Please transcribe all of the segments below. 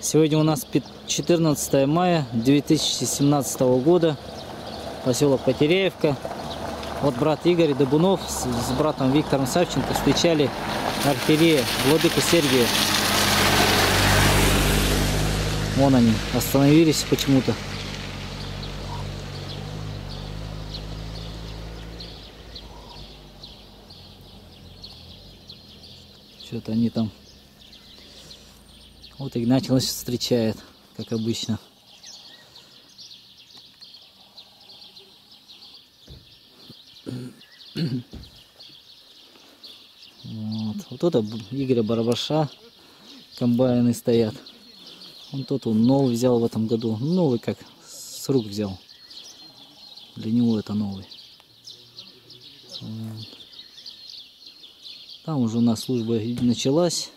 Сегодня у нас 14 мая 2017 года, поселок Потеряевка. Вот брат Игорь Добунов с братом Виктором Савченко встречали архиерея владыку Сергия. Вон они, остановились почему-то. Что-то они там. Вот Игнатий нас встречает, как обычно. Вот это Игоря Барабаша, комбайны стоят. Он тот он новый взял в этом году. Новый как с рук взял. Для него это новый. Вот. Там уже у нас служба началась.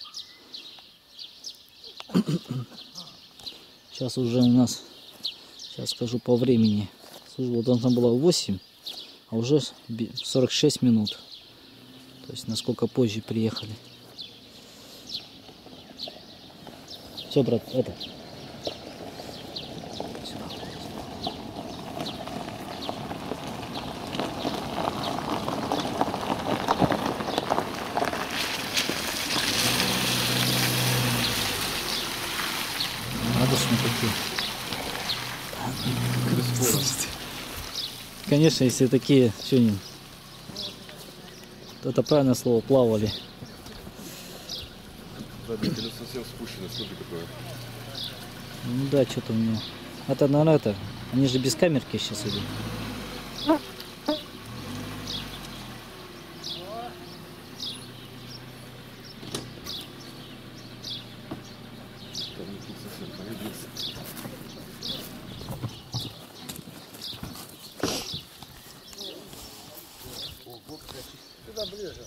Сейчас уже у нас, сейчас скажу по времени, служба должна была в 8, а уже 46 минут. То есть насколько позже приехали. Все, брат, это. Радостные такие. Конечно, если такие, что не, то это правильное слово, плавали. Родители совсем спущены, смотри какое. Ну да, что-то у него. Это, наверное, это. Они же без камерки сейчас идут. Сюда ближе.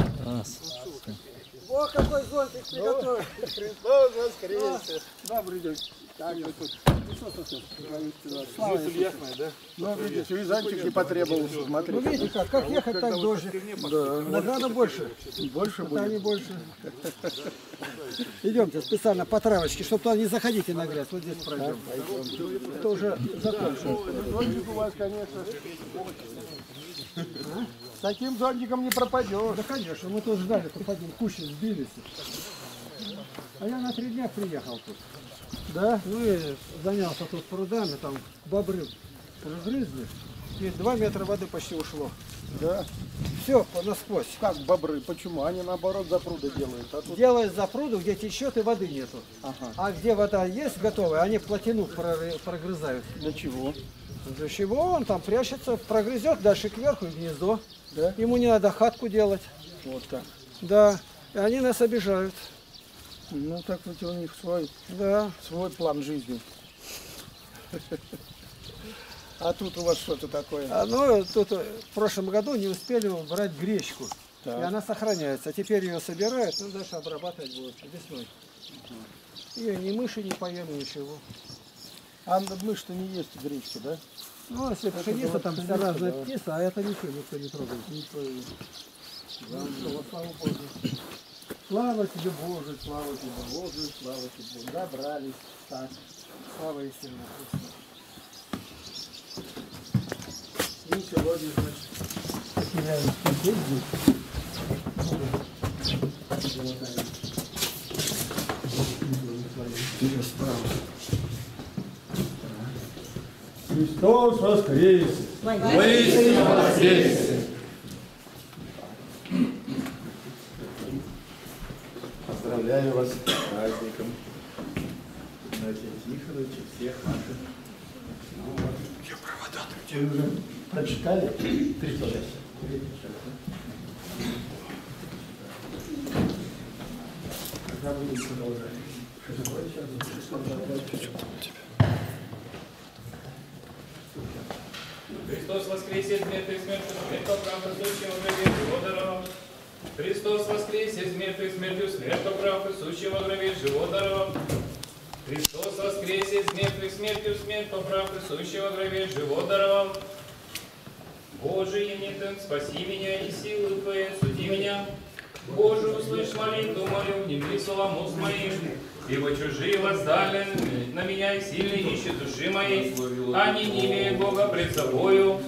О, какой зонтик приготовил. Христос воскресе. Добрый день. Как вы тут? Мысль ясная, да? Ну, видите, вязанчик не потребовался. Смотрите. Ну, видите, как ехать, так дождь. Да. Награда больше. Больше будет. Не больше. Идемте специально по травочке, чтобы туда не заходите на грязь. Вот здесь пройдем. Это уже закончил. Зонтик у вас, конечно. С таким зонтиком не пропадешь. Да, конечно, мы тут ждали, пропадем, кучи сбились. А я на 3 дня приехал тут. Да? Ну и занялся тут прудами, там бобры разгрызли. И 2 метра воды почти ушло. Да? Все, насквозь. Как бобры? Почему? Они наоборот запруды делают. А тут... Делают запруду, где течет и воды нету. Ага. А где вода есть готовая, они плотину прогрызают. Для чего? Для чего? Он там прячется, прогрызет дальше кверху и гнездо. Да? Ему не надо хатку делать. Вот так. Да. И они нас обижают. Ну так вот у них свой план жизни. А тут у вас что-то такое? Ну, тут в прошлом году не успели брать гречку. Так. И она сохраняется. Теперь ее собирают, ну дальше обрабатывать будут весной. Ее ни мыши не поем, ничего. А мышь-то не есть гречку, да? Ну, если пшеница, там вся разная птица, а это ничего никто не трогает. Не трогает. Да, ну, слава Богу. Слава тебе, Боже, слава тебе, Боже, слава тебе. Добрались. Так. Слава истинно. И сегодня, значит, потеряем здесь. Христос воскресе! Воистину воскресе! Поздравляю вас с праздником. Игнатия Тихоновича, всех наших. Ну, вот. Я провода. Вы уже прочитали? 36. Когда будем продолжать? Христос воскресе из мертвых смертью, смертью правда сущего гробе живо. Христос воскресе из мертвых смертью, смертью правда сущего гробе живо. Христос воскресе из мертвых смертью, смертью правда сущего гробе живо. Боже, енитен, спаси меня и силы Твоей суди меня. Боже, услышь молитву мою, внемли словам уст моим. Ибо чужие восстали на меня и сильные ищут души моей, они не имеют Бога пред собою.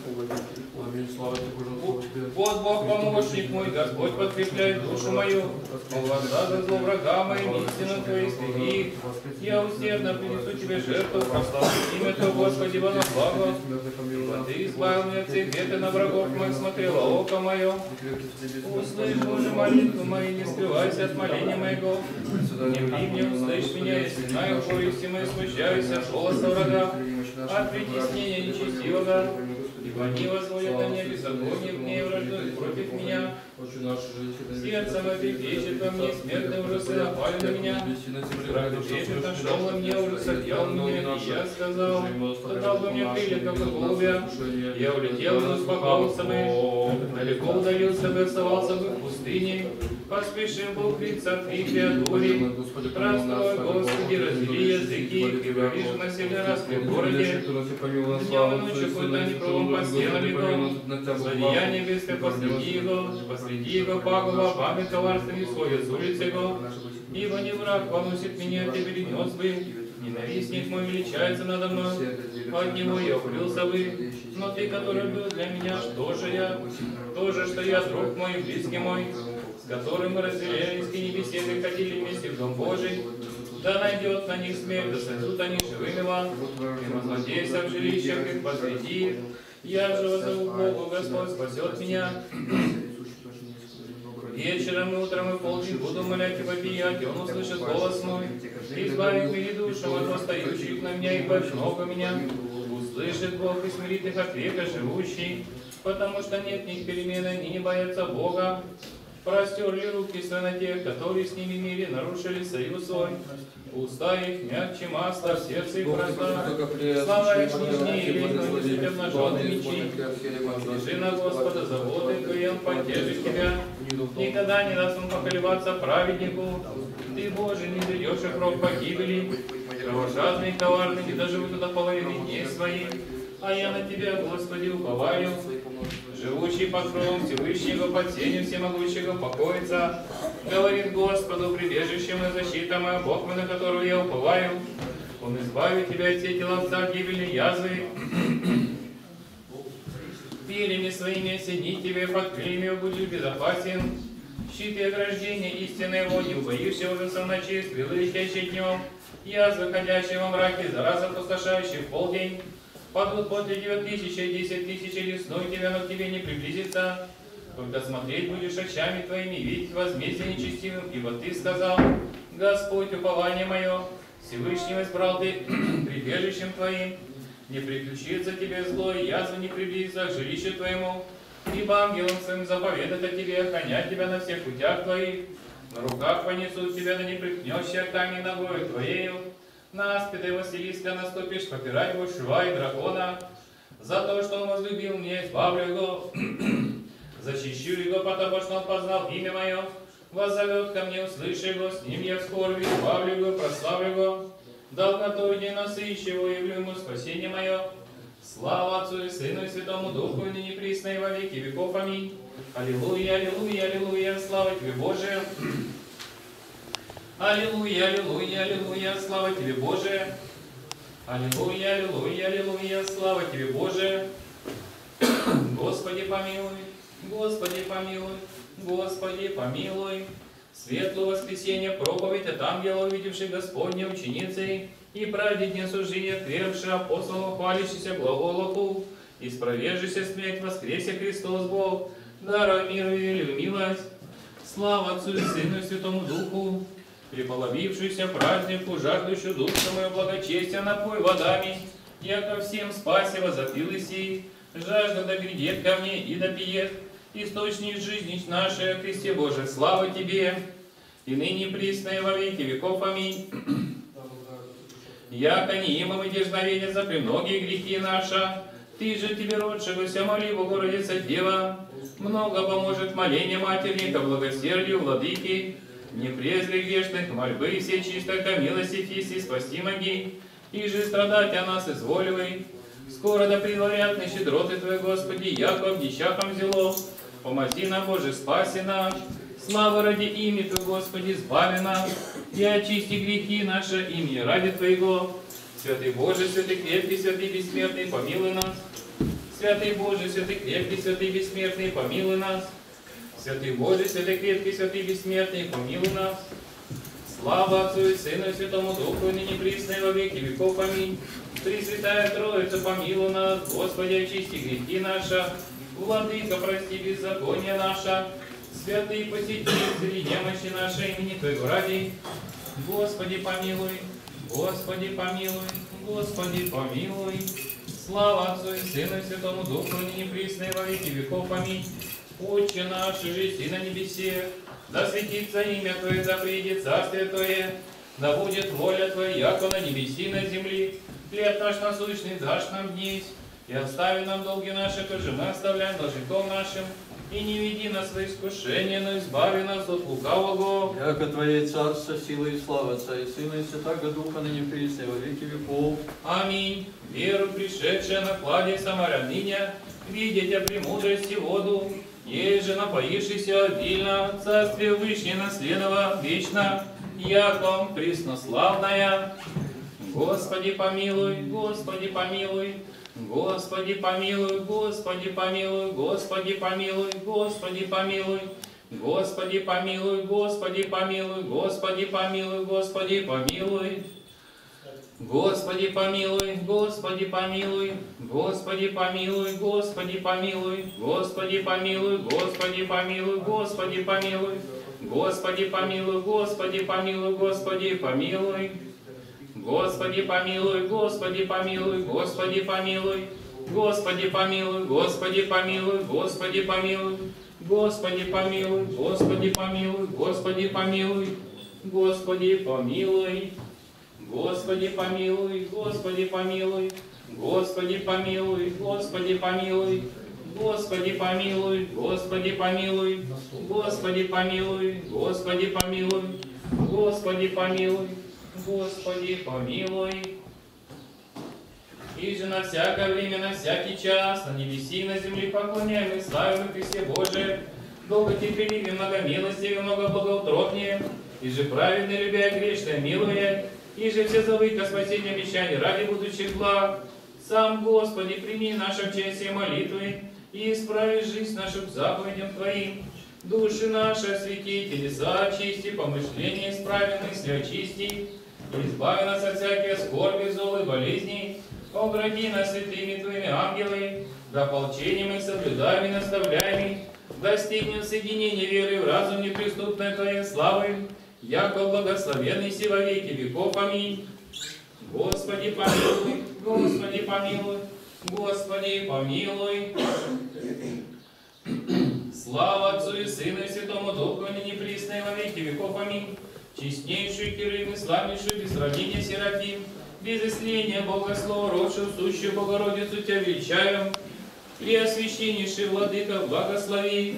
Вот Бог помощник мой, Господь подкрепляет душу мою. Он воздастся зло врага моим, истину Твою истреби. Я усердно принесу Тебе жертву, прославлю имя Твое, Господи, во благо. Ибо Ты избавил меня от всех бед, и на врагов моих смотрело око мое. Услышь, Боже, молитву мою, не скрывайся от моления моего. Не ври мне, услышь меня, если знаю горести мои, смущаюсь от голоса врага, от притеснения нечестивого. Ибо они возводят на мне беззаконие, мне враждуют против меня. Сердце мое трепещет во мне, смертные ужасы напали на меня. Страх трепет нашел во мне, ужас одел меня, и я сказал, что дал бы мне крылья, как у голубя. Я улетел, но успокоился бы, далеко удалился бы, оставался бы в пустыне. Поспешил был криться от крик креатуре. Простой, Господи, раздели языки, и вижу на сильный раскреп в городе. Днем и ночью хоть они кровом по стенам бегут. Злодеяние бедствия посреди его пагуба, память коварствами сходят с улицы его. Ибо не враг поносит меня, ты перенес бы. Ненавистник мой величается надо мной, от него я укрылся бы. Но ты, который был для меня, что же я? То же, что я, друг мой, близкий мой, с которым мы разделяли низкие беседы, ходили вместе в Дом Божий. Да найдет на них смерть, да сойдут они живыми вам. И возлодейся в жилищах их посреди. Я же воззову к Богу, Господь спасет меня. Вечером и утром и в полдень буду молять и вопиять, и Он услышит голос мой. Избавит меня душу от восстающих на меня, ибо много меня. Услышит Бог и смирит их от века живущий, потому что нет в них перемены, они не боятся Бога. Простерли руки свои на тех, которые с ними имели, нарушили союз свой. Уста их мягче масла, сердце их проста. Слава их нежнее, или носит обнаженные мечи. Служи на Господа заботы твои, Он поддержит тебя. Никогда не даст Он поколебаться праведнику. Ты, Боже, не даешь их рог погибели. Кровожадные и коварные не доживут до половины дней своих. А я на Тебя, Господи, уповаю. Живущий под кровом Всевышнего, под сенью Всемогущего покоится. Говорит Господу, прибежище мое, защита моя, Бог мой, на которого я уповаю. Он избавит тебя от сети ловца, гибели, язвы. Перьями своими осенит тебе, под крыльями будешь безопасен. Щит и ограждение истины его, не убоишься ужаса в ночи, стрелы, летящие днем, язвы, ходящие во мраке, зараза, опустошающие в полдень. Падут подле тебя 1000, 10 000, лесной тебя, но к тебе не приблизится. Когда смотреть будешь очами твоими, видеть возмездие нечестивым, ибо ты сказал, Господь, упование мое, Всевышнего избрал ты прибежищем твоим. Не приключится тебе зло, и язва не приблизится к жилищу твоему. Ибо ангелом своим заповедат о тебе, охранять тебя на всех путях твоих. На руках понесут тебя, да не припнешься камень ногою твоею. На аспида Василиска наступишь, попирать будешь льва и дракона. За то, что он возлюбил меня, избавлю его. Защищу его, потому что он познал имя мое. Воззовет ко мне, услышу его, с ним я вскоре избавлю его, прославлю его. Долготой день насыщу его, явлю ему спасение мое. Слава Отцу и Сыну и Святому Духу, и ныне присно и во веки веков. Аминь. Аллилуйя, аллилуйя, аллилуйя, слава Тебе, Боже. Аллилуйя, аллилуйя, аллилуйя, слава Тебе, Боже. Аллилуйя, аллилуйя, аллилуйя, слава Тебе, Боже. Господи, помилуй, Господи, помилуй, Господи, помилуй. Светлое воскресенье, проповедь от ангела, увидевшей Господня ученицей, и праведне служение, крепший апостолом, хвалящийся глаголоху, и спровежися смерть, воскресе Христос Бог, даруй миру и милость. Слава Отцу и Сыну и Святому Духу, приполовившуюся празднику, жаждущую душу мою благочестия, напой водами, яко всем спаси возопил Исей, жажда да грядет ко мне и допиет, источник жизни нашей, Христе Боже, слава Тебе, и ныне присно и во веки веков. Аминь. Яко не имам и дерзновение за премногие грехи наши, Ты же Тебе родшегося моли, Богородица Дева, много поможет моление матерника, благосердию владыки, не презри грешных мольбы все чистой милости Фиси спасти моги, и же страдать о нас изволивай. Скоро да предварятны щедроты Твои, Господи, яко обнищахом зело, помози нам, Боже, спаси нас. Слава ради имя Твоего, Господи, избави нас. и очисти грехи наши имени ради Твоего. Святый Боже, святый крепкий, святый бессмертный, помилуй нас. Святый Боже, святый крепкий, святый бессмертный, помилуй нас. Святый Боже, святый крепкий, святый бессмертный, помилуй нас. Слава Отцу и Сыну и Святому Духу, и ныне присно и во веки веков. Аминь. Пресвятая Троица, помилуй нас. Господи, очисти грехи наши. Владыка, прости беззаконие наше. Святые посетители немощи нашей имени Твоего ради. Господи, помилуй. Господи, помилуй. Господи, помилуй. Слава Отцу и Сыну и Святому Духу, и ныне присно и во веки веков. Аминь. Отче наш, жиси на небесе, да светится имя Твое, да приидет царствие Твое, да будет воля Твоя, яко на небеси и на земли. Хлеб наш насущный дашь нам днесь, и остави нам долги наши, как же мы оставляем должником нашим. И не веди нас в искушение, но избави нас от лукавого. Яко Твое царство, сила и слава Отца и Сына и Святаго Духа, ныне присно и во веки веков. Аминь. Веру, пришедшая на кладе Самаря ныне, видеть о премудрости воду, еже напоившийся обильно, царствие вышнее наследова вечно, яком преснославная. Господи помилуй, Господи помилуй, Господи помилуй, Господи помилуй, Господи помилуй, Господи помилуй, Господи помилуй, Господи помилуй, Господи помилуй, Господи помилуй. Господи помилуй, Господи помилуй, Господи помилуй, Господи помилуй, Господи помилуй, Господи помилуй, Господи помилуй, Господи помилуй, Господи помилуй, Господи помилуй, Господи помилуй, Господи помилуй, Господи помилуй, Господи помилуй, Господи помилуй, Господи помилуй, Господи помилуй, Господи помилуй, Господи помилуй, Господи помилуй. Господи помилуй, Господи помилуй, Господи помилуй, Господи помилуй, Господи помилуй, Господи помилуй, Господи помилуй, Господи помилуй, Господи помилуй, Господи помилуй. И же на всякое время, на всякий час, на небеси и на земле поклоняем и славим и Христе Божие, долготерпеливее, многомилостивее, много благоутробнее, и же праведно любя и грешное милуя, и же все зовы ко спасению обещаний ради будущих благ. Сам, Господи, прими наше честие молитвы и исправи жизнь нашу к заповедям Твоим. Души наши освети, телеса очисти, помышления исправи, мысли очисти, избави нас от всяких скорби, зол и болезней, обради нас святыми Твоими ангелами, да ополчением их соблюдаем и наставляем, достигнем соединения веры в разум неприступной Твоей славы, яко благословенный си во веки веков. Аминь. Господи помилуй, Господи помилуй, Господи помилуй. Слава Отцу и Сыну и Святому Духу, ныне присно и во веки веков. Аминь. Честнейшую Кирим и славнейшую без сравнения Серафим, без исления Бога Слова, родшую сущую Богородицу Тебя величаем, Преосвященнейший Владыка, благослови.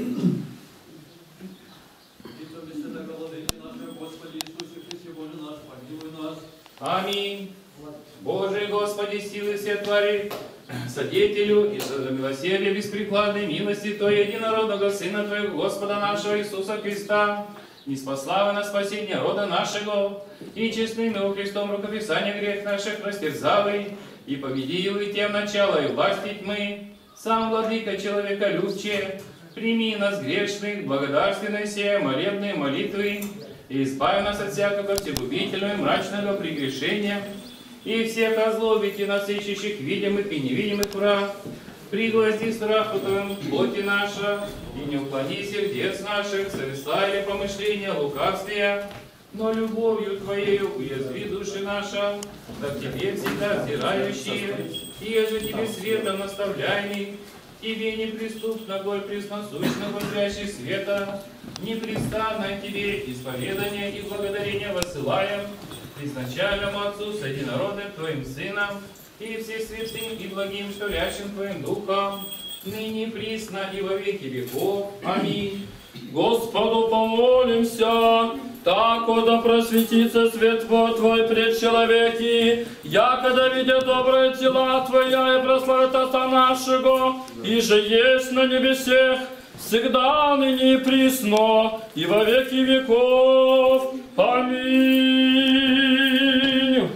Аминь. Боже, Господи, силы все твори, Содетелю и за милосердие беспрекладной милости Твоей единородного Сына Твоего, Господа нашего Иисуса Христа, ниспославы на спасение рода нашего, и честным его Христом рукописание грех наших растерзавый, и победил и тем начало и власти тьмы, сам Владыка человека любче, прими нас грешных, благодарственной сея молебные молитвы, и избави нас от всякого всегубительного и мрачного прегрешения, и всех озлобите нас, ищущих видимых и невидимых враг. Приглади страху Твоему плоти наша, и не уклони сердец наших, совестла или помышления лукавствия, но любовью Твоею уязви души наша, да к Тебе всегда взирающие, и еже Тебе светом наставляемый, Тебе неприступно Твой пресносущно бодрящий света, непрестанно Тебе исповедание и благодарение высылаем, изначальному Отцу с единородным Твоим Сыном, и все святым и благим, что лящим Твоим Духом, ныне присно и во веки веков. Аминь. Господу помолимся, тако да просветится свет Твой пред человеки, якода видят добрые дела Твоя и прославят Отца нашего, и же есть на небесех, всегда ныне и присно, и во веки веков. Аминь.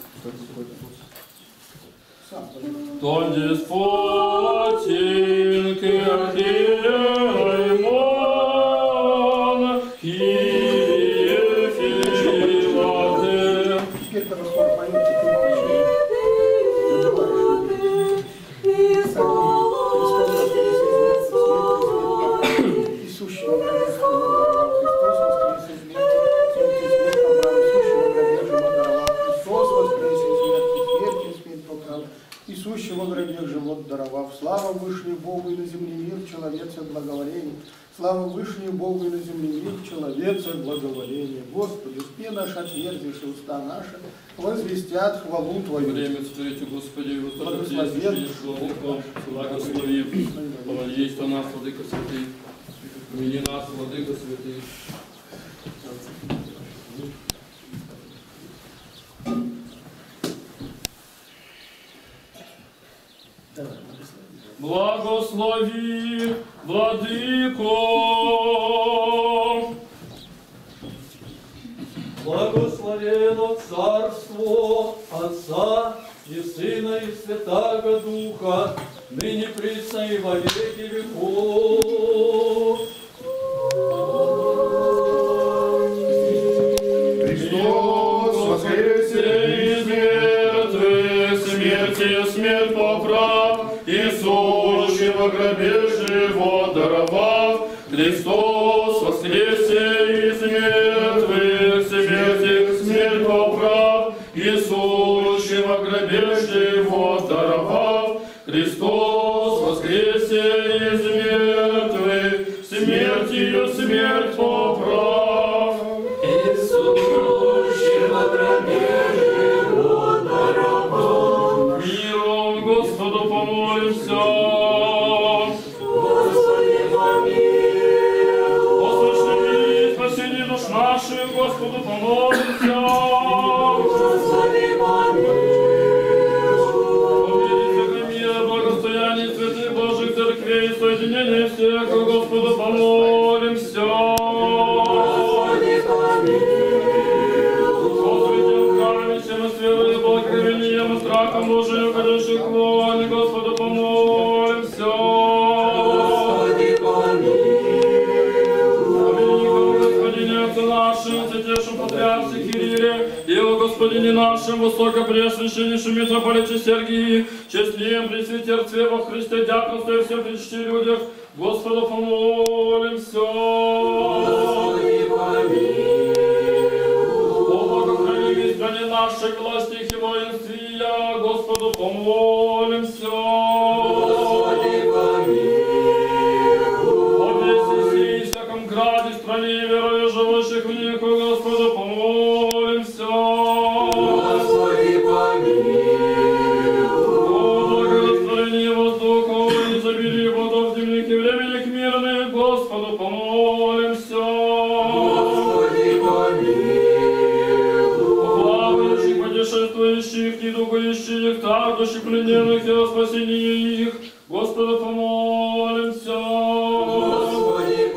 Тон деспотин керхеймон, Кирие филиладе. Теперь когда скоро поете, ты Иисущего Христос воскрес из смерти поправ. Иисущий во гробе живот даровав. Слава Вышнему Богу и на земле мир, человеце благоволение. Слава Вышнему Богу и на земле мир, человеце благоволение. Господи, спи наш, отверзишь уста наши, возвестят хвалу Твою. Время царите, Господи, и благослови, благослови, поводействуй нас, Владыка Святый, помяни нас, Владыка Святый. Благослови, Владыко. Благословено Царство Отца и Сына и Святаго Духа, ныне присно и во веки веков. Христос воскресе из мертвых, смерти смерть поправ, Иисущий во гробе живот даровав. Христос воскресе из мертвых, смерти смерть поправ, Иисущий во гробе живот даровав. Христос воскресе из мертвых, смертью смерть поправ. Иисущий во гробе живот даровав. Миром Господу помолимся. Господи, помилуй. Послушай спасение душ наших, Господу помолимся. Господи, помилуй. Помилуй мира, благостояние святых Божьих церквей, соединение всех, Господу помолимся. Господи, помилуй. Посвятим храме, чем и с верой, благоговением и страхом Божиим, ходящих вон, Господу помолимся. Господи, помилуй. Господине Отце нашим, святейшем Патриарсе Кирилле, и о Господине нашем, высокопреосвященнейшем митрополите Сергии, честнем пресвитерстве во Христе, дьяконстве всем причти людях, Господу помолимся. Господи, помилуй. О благохранимой стране нашей, властях и воинстве, Господу помолимся. Господи, помилуй. О весе сей, всяком граде, стране и верою живущих в них, Господу помолимся. Господи, помилуй. О благорастроении воздуха, и изобилии плодов земных и временных мирных, Господу помолимся. Господи, помилуй. О плавающих, путешествующих, недугающих, тардущих, плененных и о спасении их, Господу помолимся. Господи,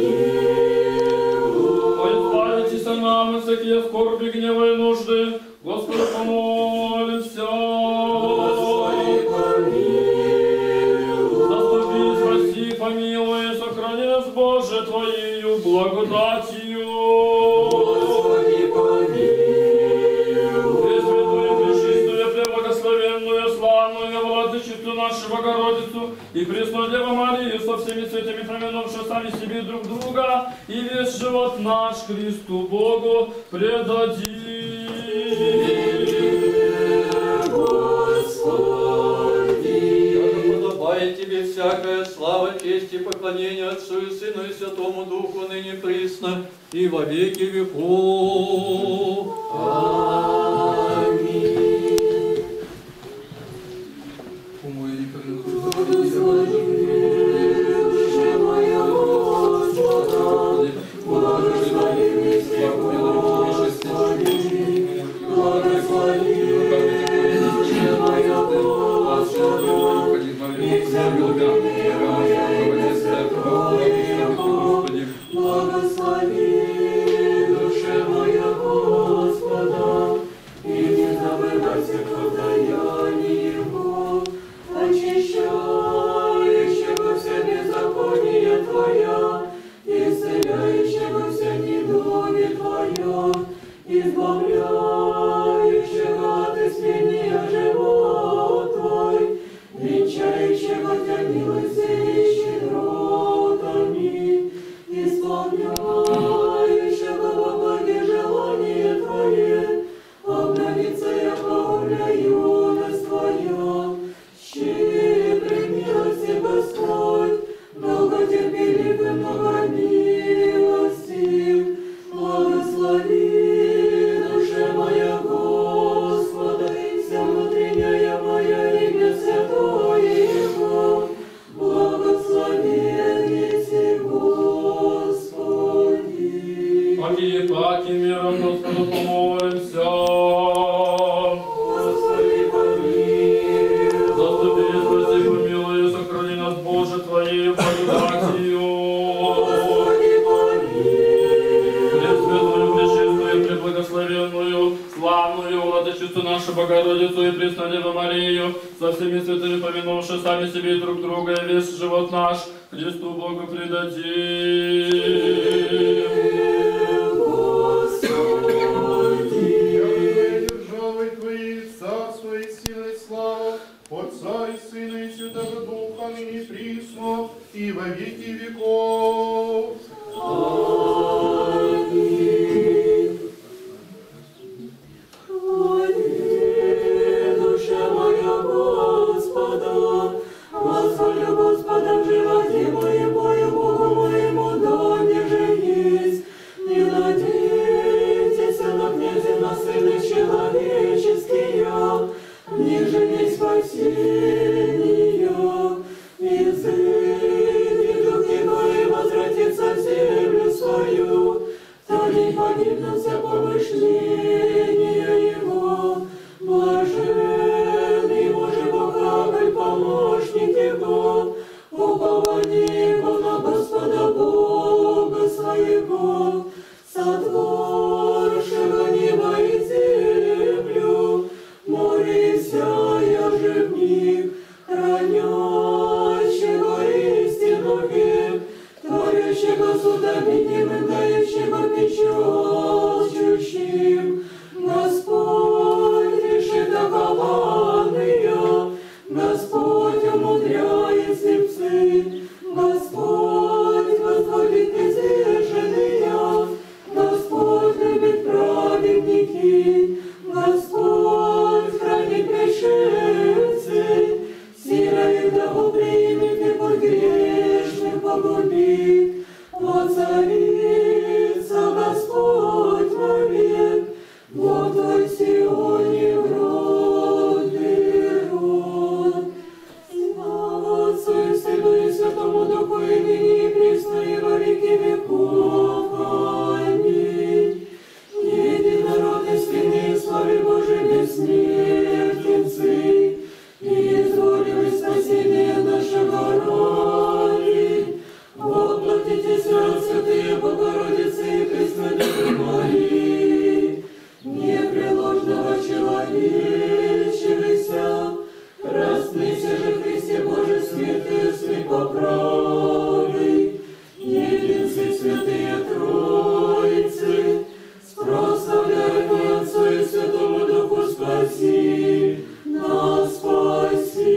помилуй. О избавитесь нам от всякие скорби, гнева и нужды, Господу помолимся. Господи, помилуй. Заступи, спаси, помилуй, сохрани нас, Боже, Твоею благодатью. Господи, помилуй. Пресвятую, пречистую, преблагословенную, славную Владычицу нашу Богородицу и пресную Деву Марию со всеми святыми, проминувши сами себе друг друга, и весь живот наш Христу Богу предадим. Как подобает тебе всякая слава, честь и поклонение Отцу и Сыну и Святому Духу, ныне присно и во веки веков. Душа моя Господа, благослови всех, Господи, благослови душа моя Господа, и вся любовь моя благослови душа моя забывайся воздаяние Его, очищающего все беззакония Твоя, исцеляющего все недуги Твоя, избавляющего от истления живот Твой, венчающего Тебя милостью и щедротами, исполняющего во благе желание Твое, обновится яко юность Твоя. Щедрый милости Господь, долготерпелив и многомилостив, благослови душе моя Господа, и вся внутренняя моя имя святое Его, благословеннице Господи. Паки миром Господу помолимся. Господи, помилуй. Заступи, спаси, помилуй, сохрани нас, Боже, Твоею благодатью. Господи, помилуй. Пресвятую, пречистую, преблагословенную, славную владычицу нашу Богородицу и Преснодеву Марию, со всеми святыми помянувши сами себе и друг друга, и весь живот наш Христу Богу предадим. Державой Твоей, Царство и сила и слава, Отца и Сына и Святого Духа, ныне и присно, и во веки веков. Аминь. Хвали, душа моя Господа, восхвалю Господа в животе моем, Богу моему, доне же есть. Не надейтесь на князя, на сына человеческие, ниже не спасения. Язык духи мои возвратится в землю свою, то не погибнут вся помышления его. Блаженный Боже Бог, Агонь, помощник его, упование его на Господа Бога своего, сотворшего небо и землю, море и вся же в них, хранящего истину век, творящего судоминем и дающего печалчущим. Господь решит околанные, Господь умудряет слепцы, Господь возводит изнеженные, Господь любит праведники, Господь хранит пришельцы, сира их дому примет и путь грешных погубит. Воцарится Господь вовек, вот Твой Сионе в род берет. Слава Отцу и Сыну и Святому Духу, и ныне и присно, и во веки веков. Аминь. Единородный Сыне и славе Божией бессмертенцы, и изволили спасение нашего ради. Воплотитесь, святые Богородицы и Преснодевы Марии, непреложного человечивися, распнися же Христе Боже святые слепоправый, единцы святые Троицы, прославляемый Отцу и Святому Духу, спаси нас, спаси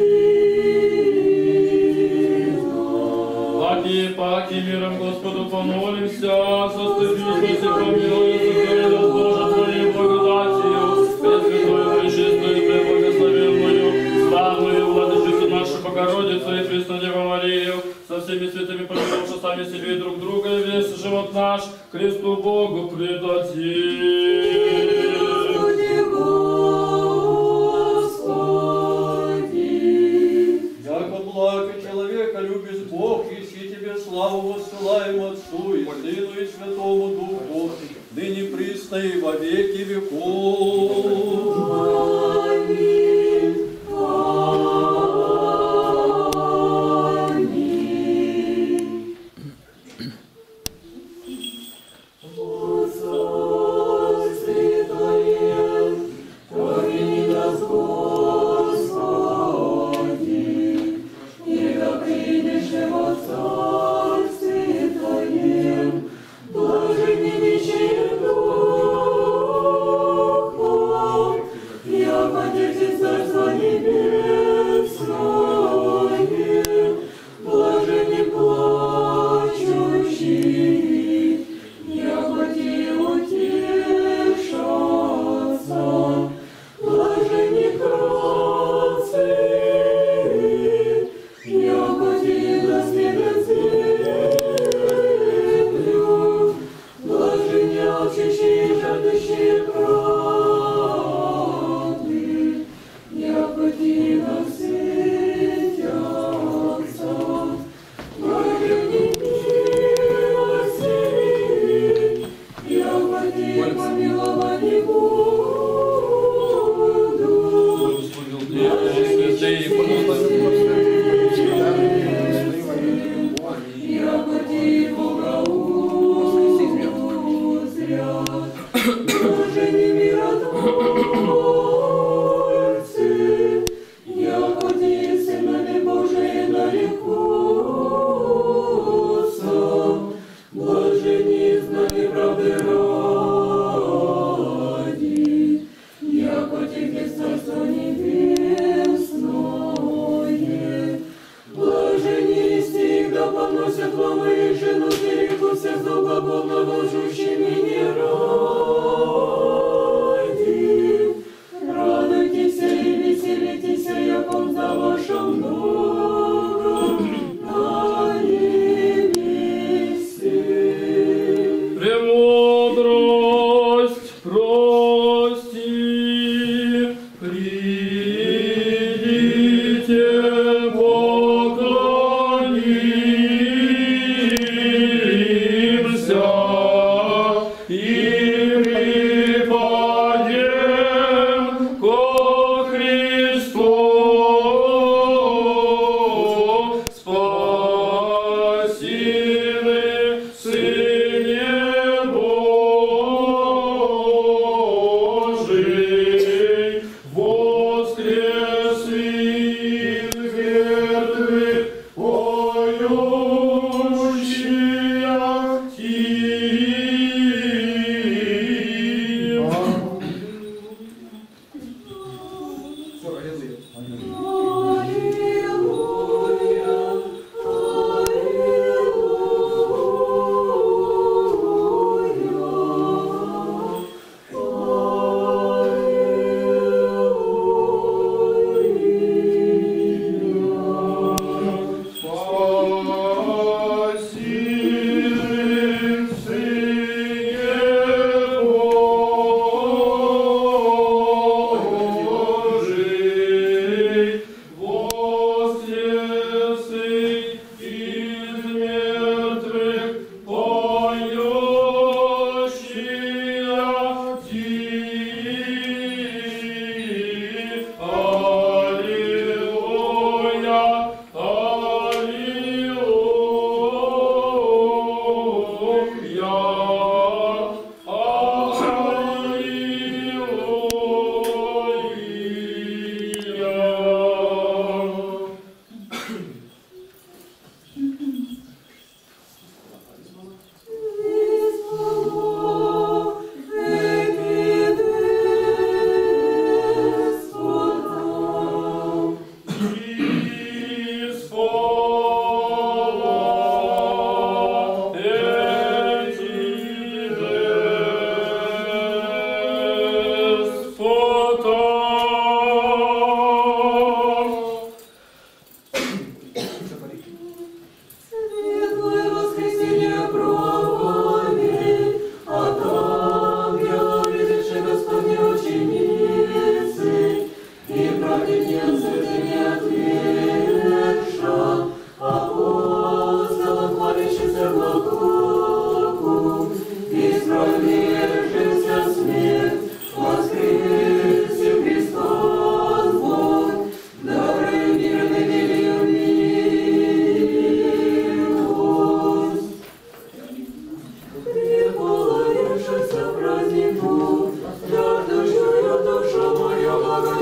нас. Паки миром Господу помолимся, заступи, спаси, помилуй, сохрани нас, Боже, Твоей благодатью, пресвятую, пречистую, преблагословенную, славную владычицу нашу Богородицу и Преснодеву Марию, со всеми святыми помянувши сами себе и друг друга, и весь живот наш Христу Богу предадим. Яко благо человека любит Бог, и тебе славу воссылаем Отцу и Сыну и Святому Духу, ныне присно и во веки веков. Аминь. Аминь. нас, Господи, и да придешь во Царстве Твоем, блаженнейшим Духом, яко дети Царства Небесное, блаженни плачущие, яко те утешатся, блаженни кротцые, яко те наследят землю, блаженни алчущие, жаждущие правды, яко те насытятся, блаженни милостивые, яко те помилованы будут, блаженни яко те благоузрят, блаженни миротворцы, яко те сынами Божии нарекутся, блаженни знали правды ради, яко те Царство Небесное, блаженни всегда поносят вам и жену перекуся с долгоботно ложущими не ради. Радуйтесь и веселитесь, яком за вашим Богом на небесе. Премудрость прости, придите, поклонимся и припадем ко Христу, спасины, Сыне Божий, воскресли из мертвых, поющая Божий,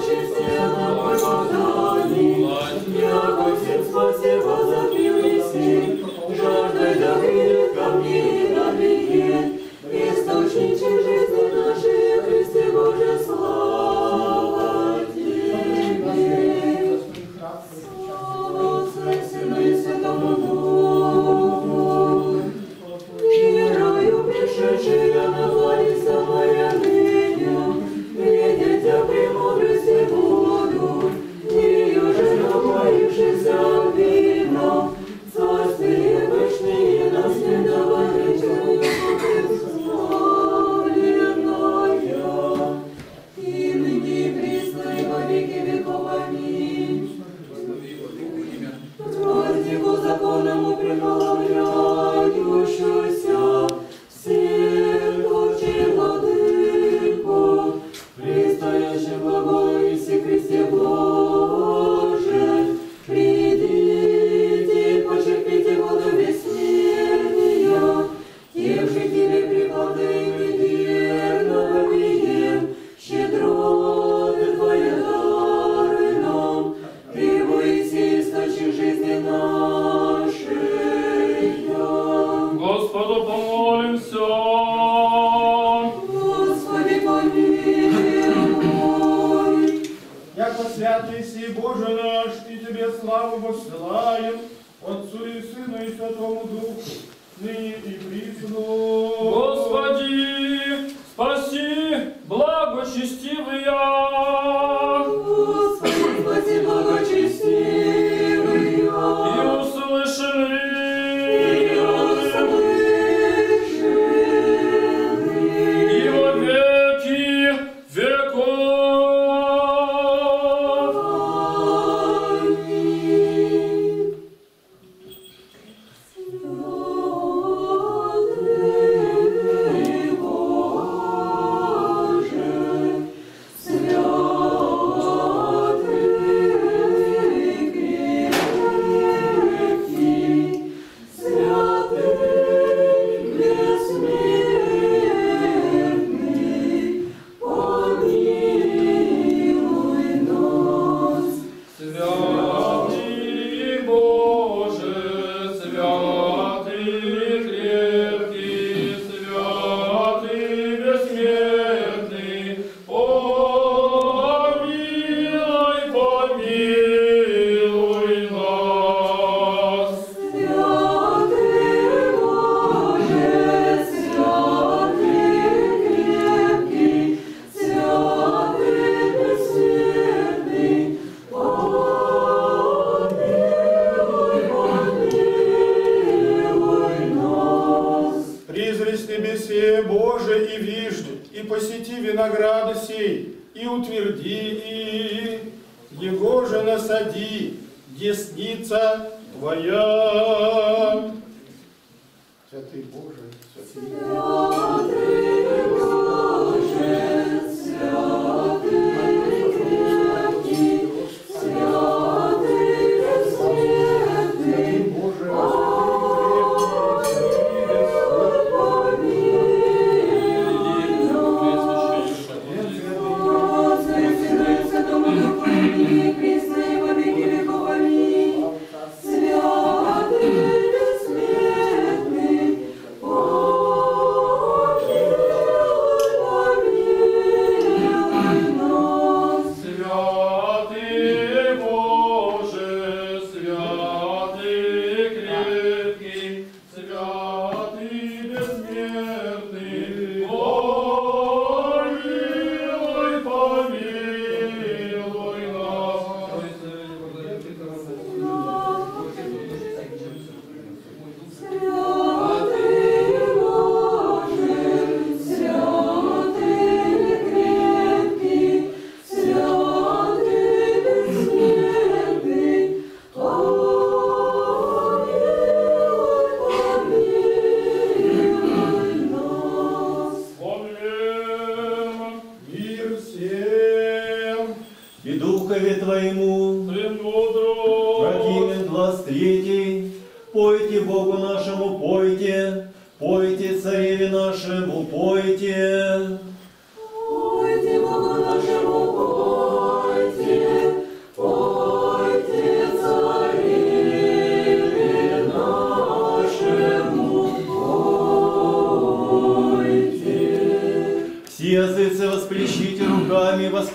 Пойте Богу нашему, пойте.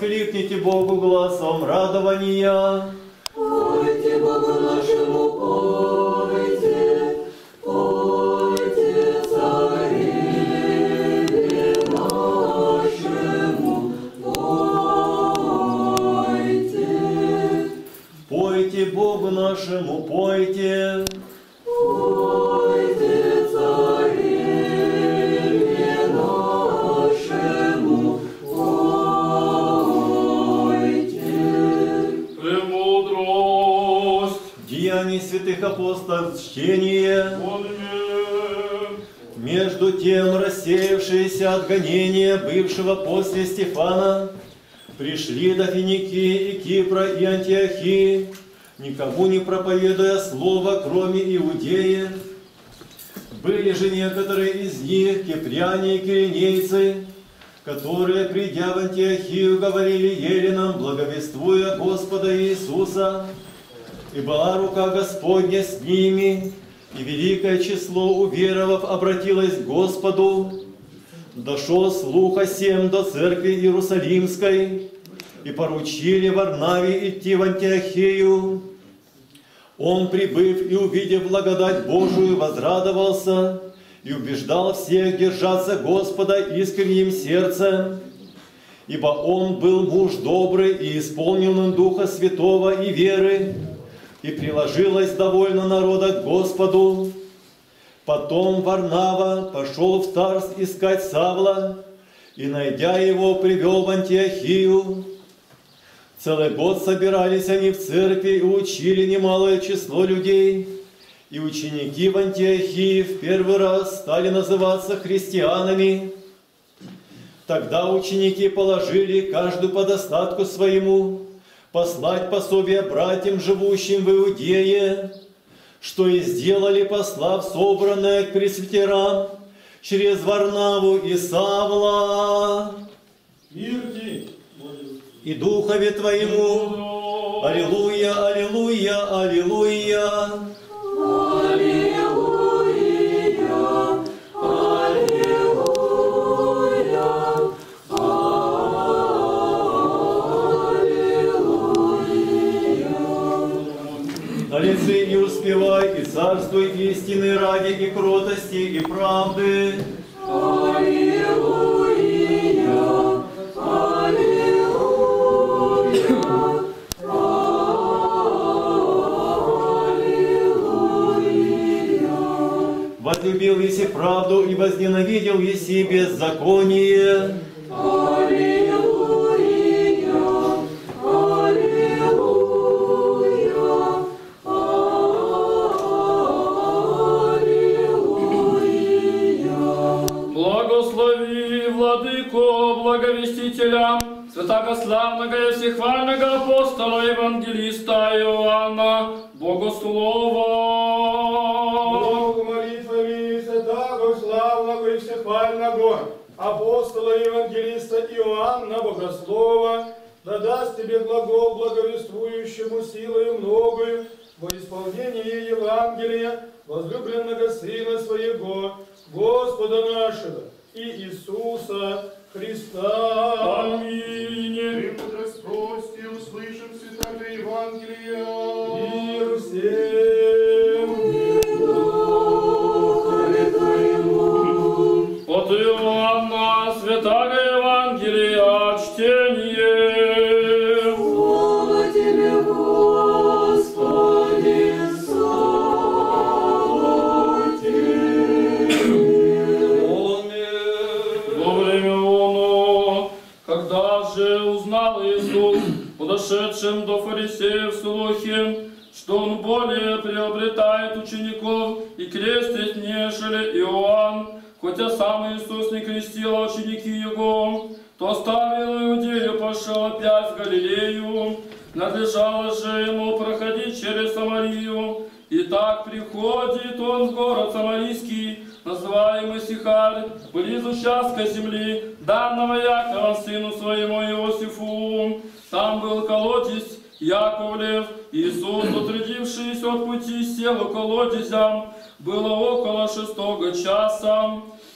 воскликните Богу гласом радования. Пойте Богу нашему, пойте, пойте цареве нашему, пойте. Пойте Богу нашему, пойте. Пойте цареве нашему, пойте. Премудрость. Деяний святых апостолов чтение. Между тем, рассеявшиеся от гонения, бывшего после Стефана, пришли до Финикии и Кипра и Антиохии, никому не проповедуя слова, кроме Иудеи. Были же некоторые из них, кипряне и киринейцы, которые, придя в Антиохию, говорили еленам, благовествуя Господа Иисуса. И была рука Господня с ними, и великое число уверовав обратилось к Господу. Дошел слух о сем до церкви Иерусалимской, и поручили Варнаве идти в Антиохию. Он, прибыв и увидев благодать Божию, возрадовался и убеждал всех держаться Господа искренним сердцем, ибо он был муж добрый и исполненный Духа Святого и веры, и приложилось довольно народа к Господу. Потом Варнава пошел в Тарс искать Савла, и, найдя его, привел в Антиохию. Целый год собирались они в церкви и учили немалое число людей. И ученики в Антиохии в первый раз стали называться христианами. Тогда ученики положили каждую по достатку своему послать пособие братьям, живущим в Иудее, что и сделали, послав собранное к пресвитерам через Варнаву и Савла. И Духове Твоему. Аллилуйя, аллилуйя, аллилуйя. Аллилуйя, аллилуйя, аллилуйя. Налецы и успевай, и царствуй истины ради и кротости, и правды. Аллилуйя, аллилуйя, аллилуйя. Возлюбил еси правду и возненавидел еси беззаконие. Аллилуйя, аллилуйя, аллилуйя. Благослови, Владыко, благовестителя, святогославного и всехвального апостола евангелиста Иоанна, Богослова. Богу молитвами святого, славного и всехвального апостола евангелиста Иоанна Богослова, да даст тебе глагол благовествующему силою многою во исполнении Евангелия возлюбленного Сына Своего, Господа нашего и Иисуса Христа. Аминь. Премудрость прости, услышим святое Евангелие. Мир всем. Духове Твоему. От Иоанна святого Евангелия чтение. Слава Тебе, Господи, слава Тебе. Во время оно, когда же узнал Иисус, подошедшим до фарисеев слухи, что он более приобретает учеников и крестит, нежели Иоанн, хотя сам Иисус не крестил, а ученики его, то оставил Иудею, пошел опять в Галилею. Надлежало же ему проходить через Самарию. И так приходит он в город Самарийский, называемый Сихарь, близ участка земли, данного Яковом сыну своему Иосифу. Там был колодец Яковлев. Иисус, утрудившись от пути, сел у колодезя. Было около 6 часа.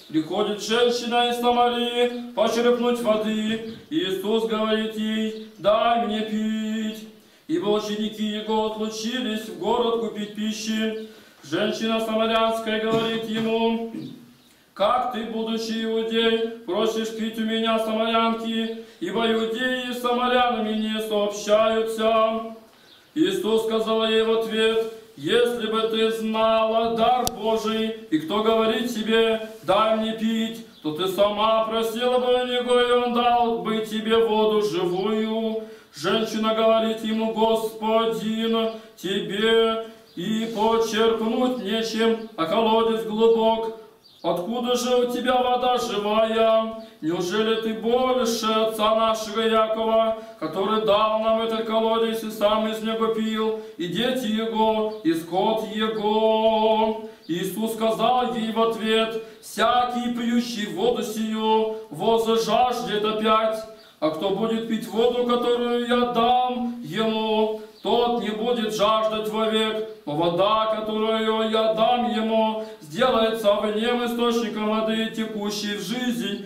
приходит женщина из Самарии почерпнуть воды. Иисус говорит ей: дай мне пить. Ибо ученики его отлучились в город купить пищи. Женщина самарянская говорит ему: как ты, будучи иудей, просишь пить у меня самарянки, ибо иудеи с самарянами не сообщаются. Иисус сказал ей в ответ: если бы ты знала дар Божий, и кто говорит тебе: дай мне пить, то ты сама просила бы у него, и он дал бы тебе воду живую. Женщина говорит ему: Господин, тебе и почерпнуть нечем, а колодец глубок. Откуда же у тебя вода живая? Неужели ты больше отца нашего Якова, который дал нам этот колодец и сам из него пил, и дети его, и скот его? Иисус сказал ей в ответ: всякий, пьющий воду сию, возжаждет опять. А кто будет пить воду, которую я дам ему, тот не будет жаждать вовек, но вода, которую я дам ему, сделается в нем источником воды, текущей в жизнь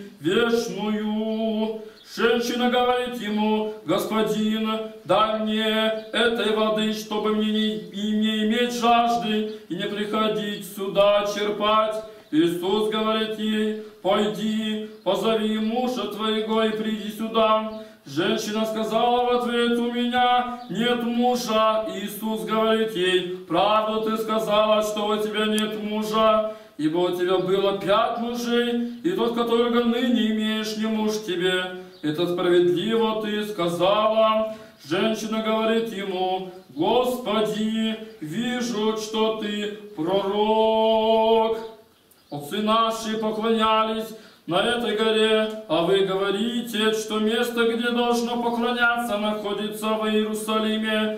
вечную. Женщина говорит ему: Господин, дай мне этой воды, чтобы мне не иметь жажды и не приходить сюда черпать. Иисус говорит ей: пойди, позови мужа твоего и приди сюда. Женщина сказала в ответ: у меня нет мужа. Иисус говорит ей: правду ты сказала, что у тебя нет мужа, ибо у тебя было 5 мужей, и тот, которого ныне имеешь, не муж тебе. Это справедливо ты сказала. Женщина говорит ему: Господи, вижу, что ты пророк. Отцы наши поклонялись на этой горе, а вы говорите, что место, где должно поклоняться, находится в Иерусалиме.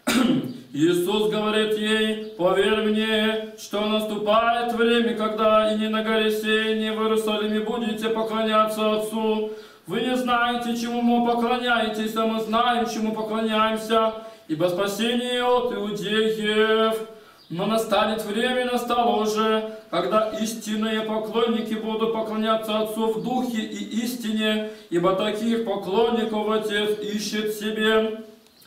Иисус говорит ей: поверь мне, что наступает время, когда и не на горе сей, ни в Иерусалиме будете поклоняться Отцу. Вы не знаете, чему мы поклоняетесь, а мы знаем, чему поклоняемся, ибо спасение от иудеев. Но настанет время, настало уже, когда истинные поклонники будут поклоняться Отцу в духе и истине, ибо таких поклонников Отец ищет себе.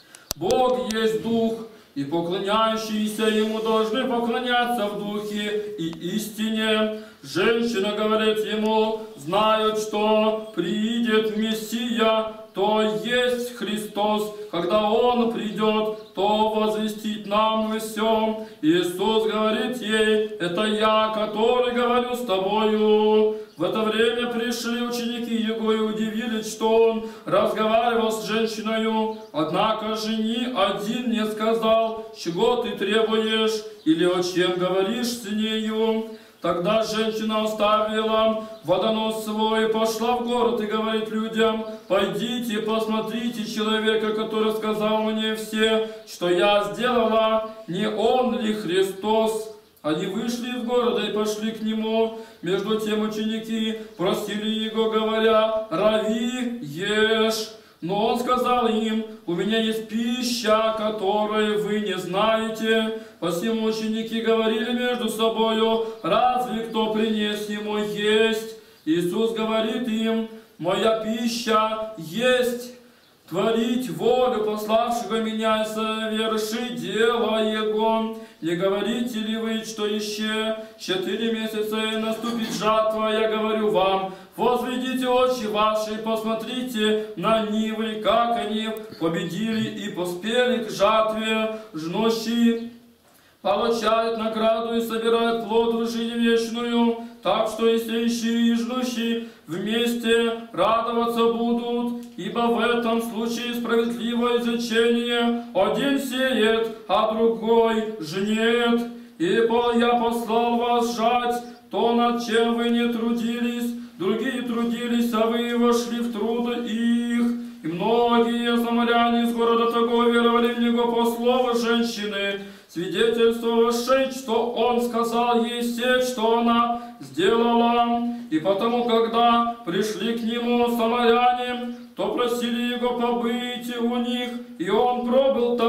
Бог есть Дух, и поклоняющиеся Ему должны поклоняться в духе и истине. Женщина говорит ему: знают, что приидет Мессия, то есть Христос. Когда Он придет, то возвестит нам все. Иисус говорит ей: это я, который говорю с тобою. В это время пришли ученики Его и удивились, что Он разговаривал с женщиною. Однако же ни один не сказал: чего ты требуешь, или о чем говоришь с нею. Тогда женщина оставила водонос свой, пошла в город и говорит людям: пойдите, посмотрите человека, который сказал мне все, что я сделала, не он ли Христос? Они вышли из города и пошли к нему. Между тем ученики просили его, говоря: Рави, ешь. Но он сказал им: у меня есть пища, которую вы не знаете. Посему ученики говорили между собою: разве кто принес ему есть? Иисус говорит им: моя пища есть творить волю пославшего меня и совершить дело Его. Не говорите ли вы, что еще 4 месяца и наступит жатва? Я говорю вам: возведите очи ваши, посмотрите на нивы, как они победили и поспели к жатве. Жнущие получают награду и собирают плод в жизнь вечную. Так что и сеющие, и жнущие вместе радоваться будут, ибо в этом случае справедливое изречение: один сеет, а другой жнет. Ибо я послал вас жать то, над чем вы не трудились, другие трудились, а вы вошли в труд их. И многие самаряне из города того веровали в него по слову женщины, свидетельствовавшей, что он сказал ей все, что она сделала. И потому, когда пришли к нему самаряне, то просили его побыть у них, и он пробыл там 2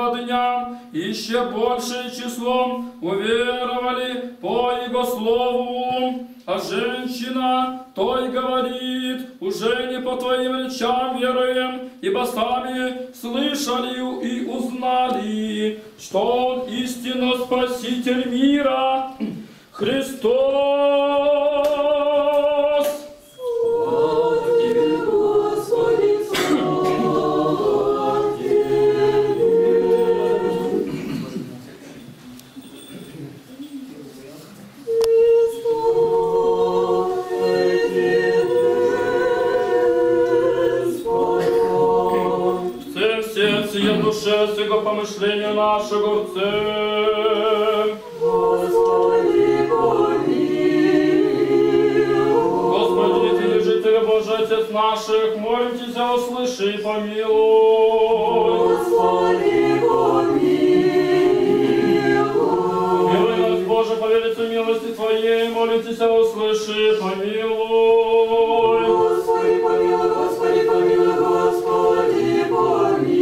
дням, еще большее числом уверовали по Его слову. А женщина той говорит, уже не по Твоим речам веруем, ибо сами слышали и узнали, что Он истинно Спаситель мира, Христос. Слава Тебе, Господи, слава Тебе. Сие душе сего помышления нашего в цель. Господи, помилуй. Господи, Ты лежитель Божий, Отец наших, молим Тебя, услыши и помилуй. Господи, помилуй. Милуй нас, Боже, по велице милости Твоей, молим Тебя, услыши и помилуй. Господи, помилуй, Господи, помилуй, Господи, помилуй.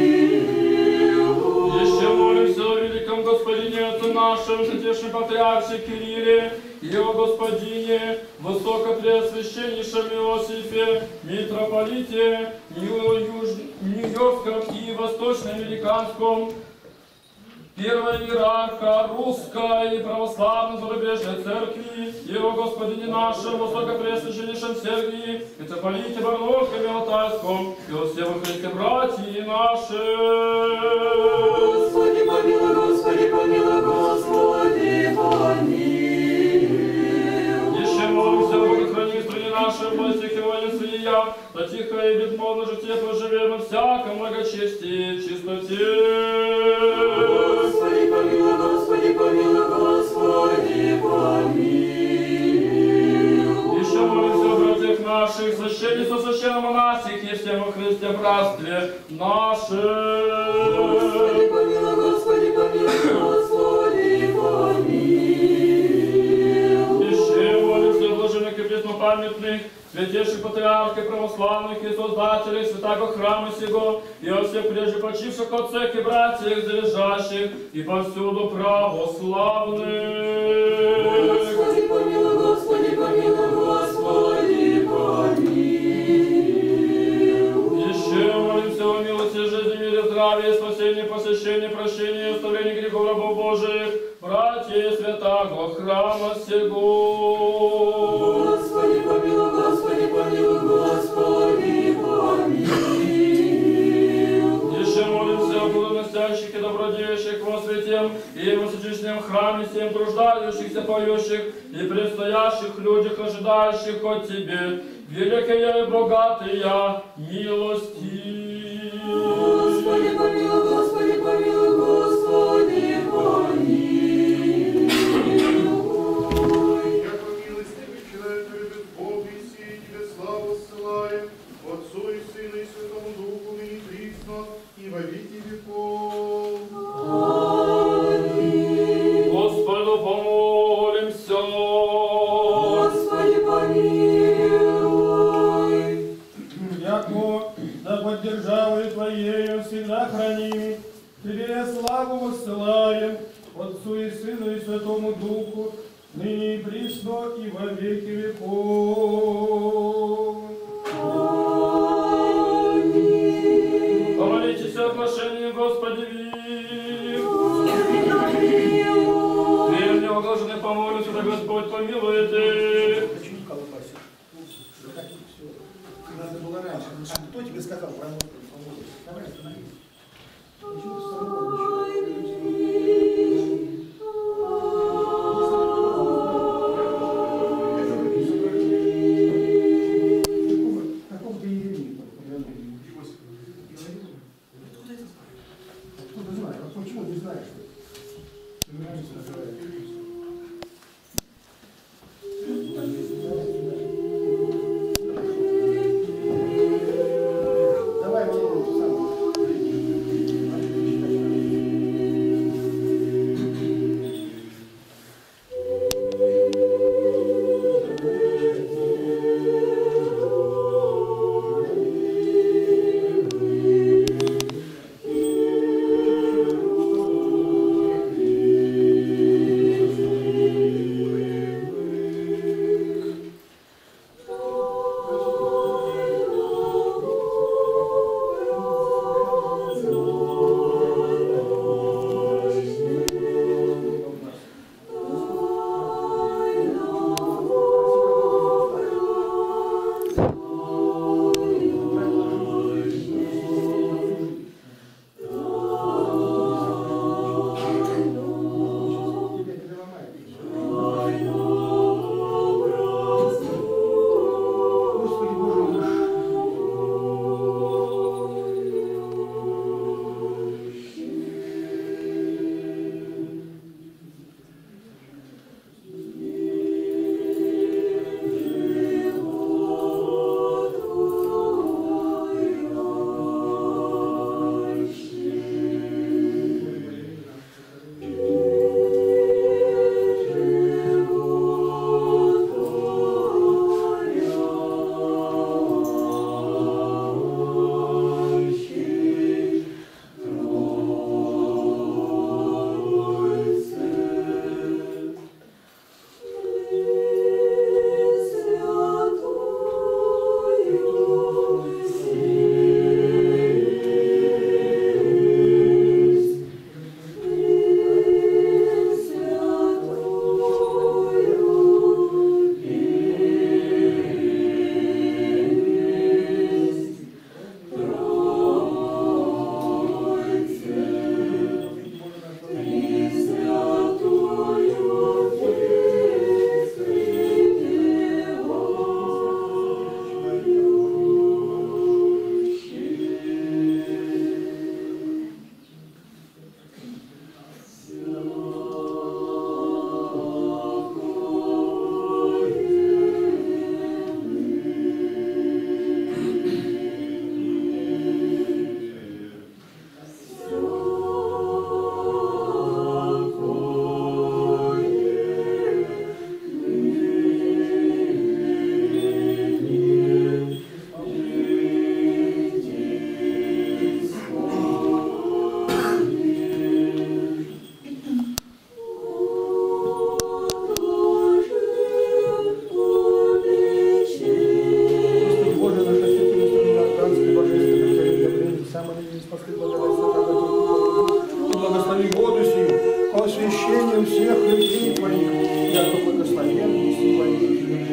Еще молимся о великом Господине Отце нашем, святейшем патриархе Кирилле, и о Господине, высокопреосвященнейшем Иосифе, митрополите Нью-Йоркском и Восточно-Американском, первого иерарха Русской православной зарубежной церкви, и о Господине нашем, высокопреосвященнейшем Сергии, митрополите Барнольском и Алтайском, и о всех во Христе братья наши. Господи, помилуй, Господи, помилуй, Господи, помилуй. Еще молимся о Богохрании стране нашей, власти Хероне Сия, за тихое и безмолвное житие поживем во всяком благочестии и чистоте. Господи, помилуй, Господи, помилуй, Господи, помилуй. Еще молимся о братьях наших, священницах, священномонахах и всем во Христе братстве нашем. Господи, помилуй, Господи, помилуй, Господи, помилуй. Еще молимся о блаженных и преснопамятных, святейших патриархов православных и создателей святого храма сего, и о всех прежде почивших отцах и братьях, залежащих и повсюду православных. Господи, помилуй, Господи, помилуй, Господи, помилуй. Еще молимся о милости, жизни, мире, здравии, спасении, посещении, прощении и оставлении грехов рабов Божиих, братья святого храма сего. Господи, помилуй, Господи, помилуй, Господи, помилуй. Еще молимся о благоносящих и добродеющих во святем и во святичном храме, всем труждающихся, поющих и предстоящих людях, ожидающих от Тебе, великая и богатая милости. Господи, помилуй, Господи, помилуй, Господи, помилуй. Яко милостивый человек любит Бога и сей тебе славу ссылаем, Отцу и Сыну и Святому Духу, ныне присно и во веки веков. Аминь. Господу помолимся. Господи, помилуй. Яко да под державой Твоею всегда храним, Тебе славу воссылаем, Отцу и Сыну и Святому Духу, ныне и присно и во веки веков. Аминь. Помолитесь о отношении Господи вир. Господи, помилуй. Верим, неоглашенный помолимся, да Господь помилует их. Надо было раньше. Кто тебе сказал про мой помолвку? Давай, остановись. Почему с собой ничего? В каком ты имении? Откуда знаешь? А почему не знаешь? Давай мне просвещением всех людей твоих, яко благословенный силой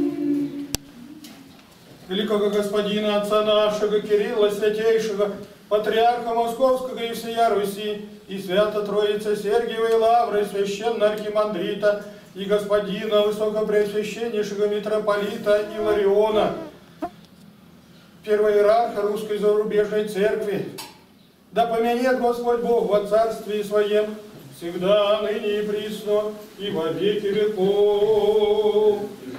Великого Господина, Отца нашего, Кирилла Святейшего, патриарха Московского и всея Руси, и свято Троица Сергиевой Лавры, священного архимандрита и господина высокопреосвященнейшего митрополита Илариона, первого иерарха Русской зарубежной церкви. Да помянет Господь Бог во царстве Своем, всегда, ныне и присно, и во веки веков.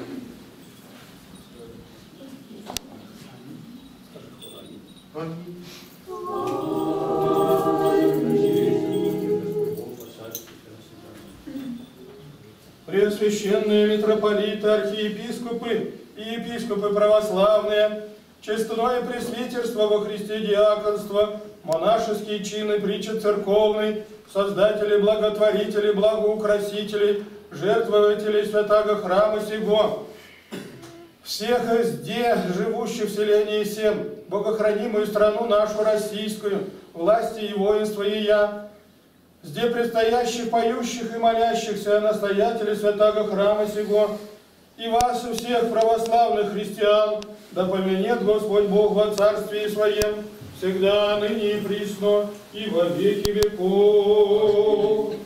Преосвященные митрополиты, архиепископы и епископы православные, честное пресвитерство во Христе диаконство, монашеские чины, притчи церковный, создатели, благотворители, благоукрасители, жертвователи святаго храма сего, всех изде, живущих в селении сем, богохранимую страну нашу российскую, власти и воинство ея, где предстоящих поющих и молящихся настоятелей святаго храма сего, и вас, и всех православных христиан, да помянет Господь Бог во царстве Своем, всегда, ныне и присно, и во веки веков.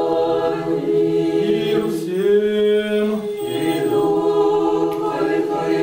Мир всем! И дух твой,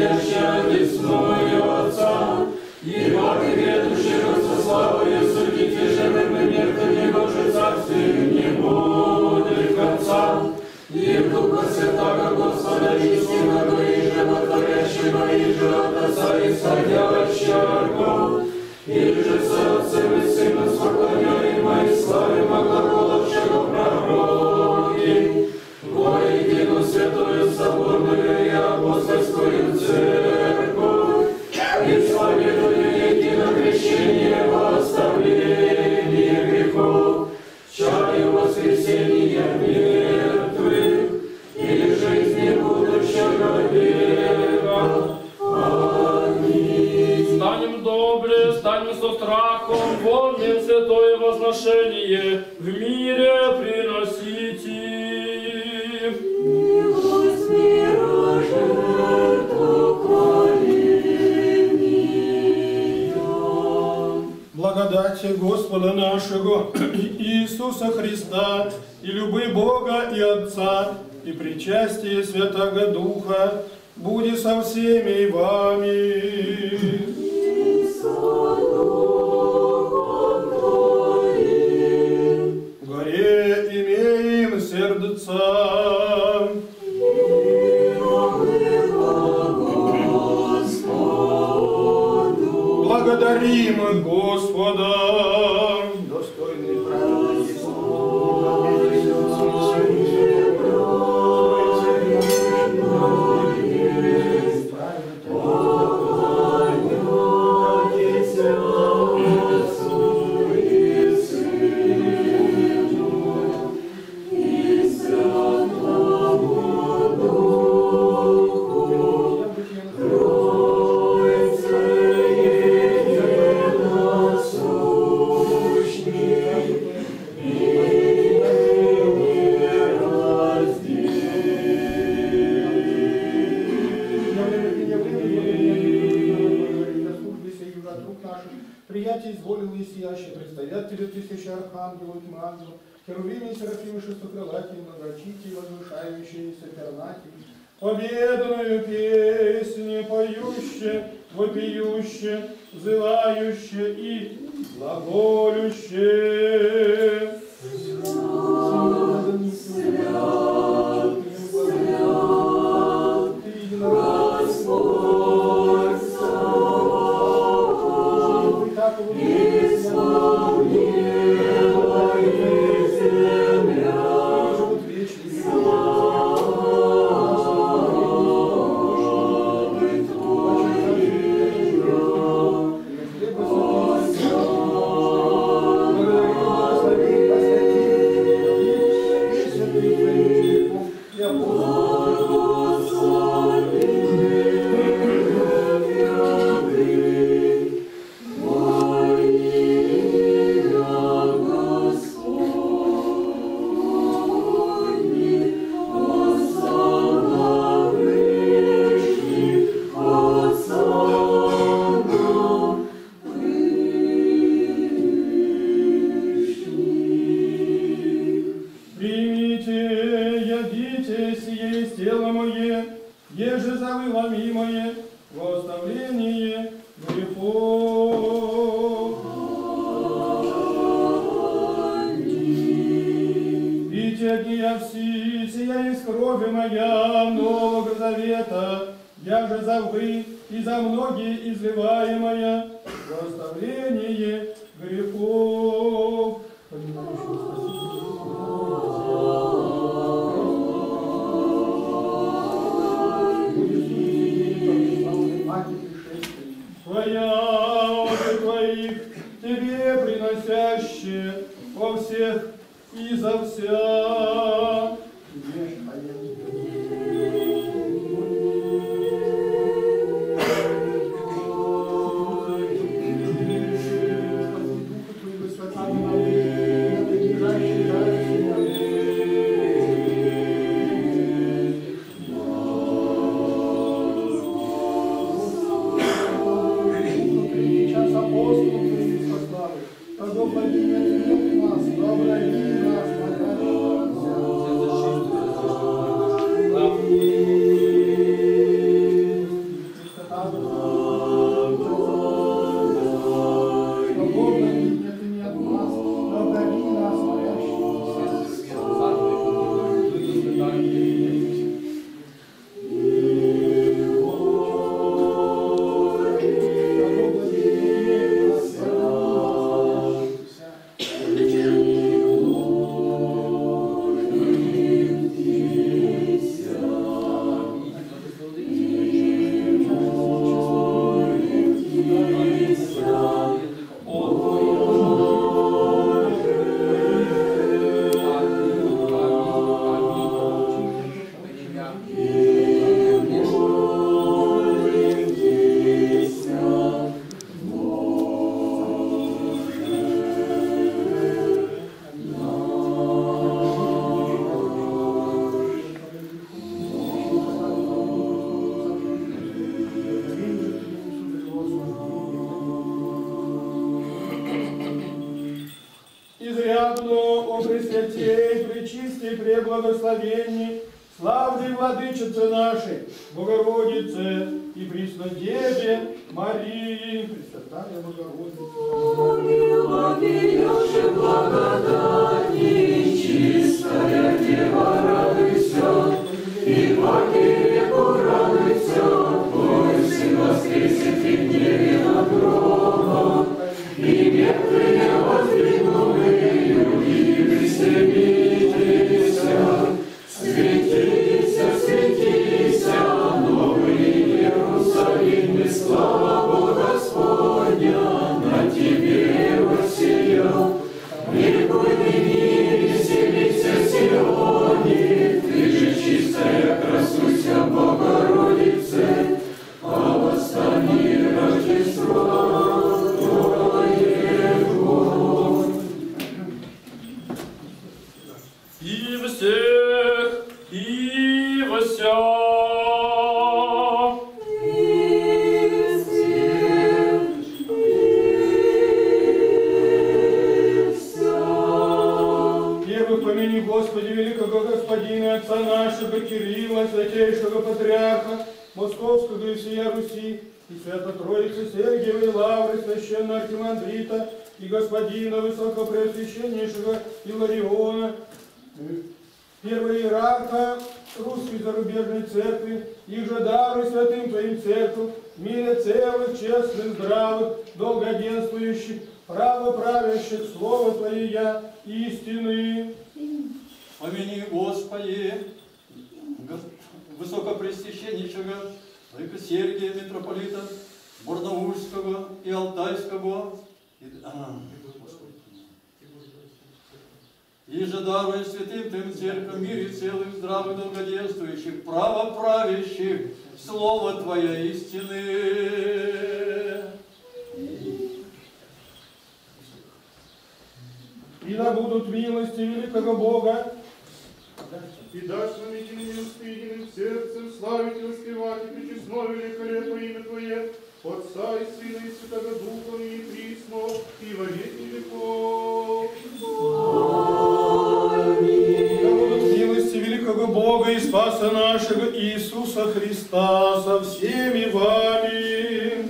сидящая одесную Отца, и Бог ведущий со славою судите живым и мертвым, Его же царствию не будет конца. И в Духа Святаго Господа истинного и животворящего, и же от Отца исходящего, и же со Отцем и Сыном склоняемо и славимо глаголовшего пророки, воедино святую соборную и апостольскую церковь, исповедуя едино крещение во оставление грехов, чаю воскресения мертвых и жизни будущего века. Аминь. Станем добре, станем со страхом, помним святое возношение, в мире приносите. Милость мира жертву хваления. Благодати Господа нашего Иисуса Христа и любы Бога и Отца и причастие Святаго Духа будет со всеми и вами. Горе имеем сердца. Благодарим Господа. Достойный праведный приятие изволил Исияще, представят тебе тысячи архангелов и ангелов, херувимы и серафимы шестокрылатые, многочитие, возвышающиеся пернатые, победную песню поющие, вопиющие, взывающие и глаголющие. и преблагословенни, славной Владычице нашей, Богородице и Преснодеве Марии, Пресвятая Богородица. Помилуй, благодати, чистая Дева, радуйся, и по греху радуйся, Твой Сын воскресит и гневе над гробом, и мертвые воздвигнули, и веселитесь. Светися, светися, новый Иерусалим, и слава Бога Господня на тебе воссиял. Ликуй ныне, веселися, Сионе, ты же чистая, красуйся, Богородице, а восстани Рождество Твоего. И всех, и вся. Первых помяни, Господи, великого Господина, Отца нашего Кирилла, святейшего Патриарха Московского и всея Руси, и Свято Троицы Сергиевой Лавры, священного архимандрита и Господина Высокопреосвященнейшего Илариона, первого иерарха Русской зарубежной церкви, их же даруй святым Твоим церковь, в мире целых, честных, здравых, долгоденствующих, правоправящих Слово Твое истины. Помяни, Господи, Высокопреосвященнейшего Владыка Сергия, митрополита Барнаульского и Алтайского, и же даруй святым Твоим церковь, в мире целых, здравых, долгоденствующих, правоправящих Слово Твое истины. И да будут милости великого Бога, И дашь нам единым единым сердцем славить и воспевать и причестно великолепное имя Твое, Отца и Сына и Святого Духа, и присно, и во веки веков. да будут милости великого Бога и Спаса нашего Иисуса Христа со всеми вами.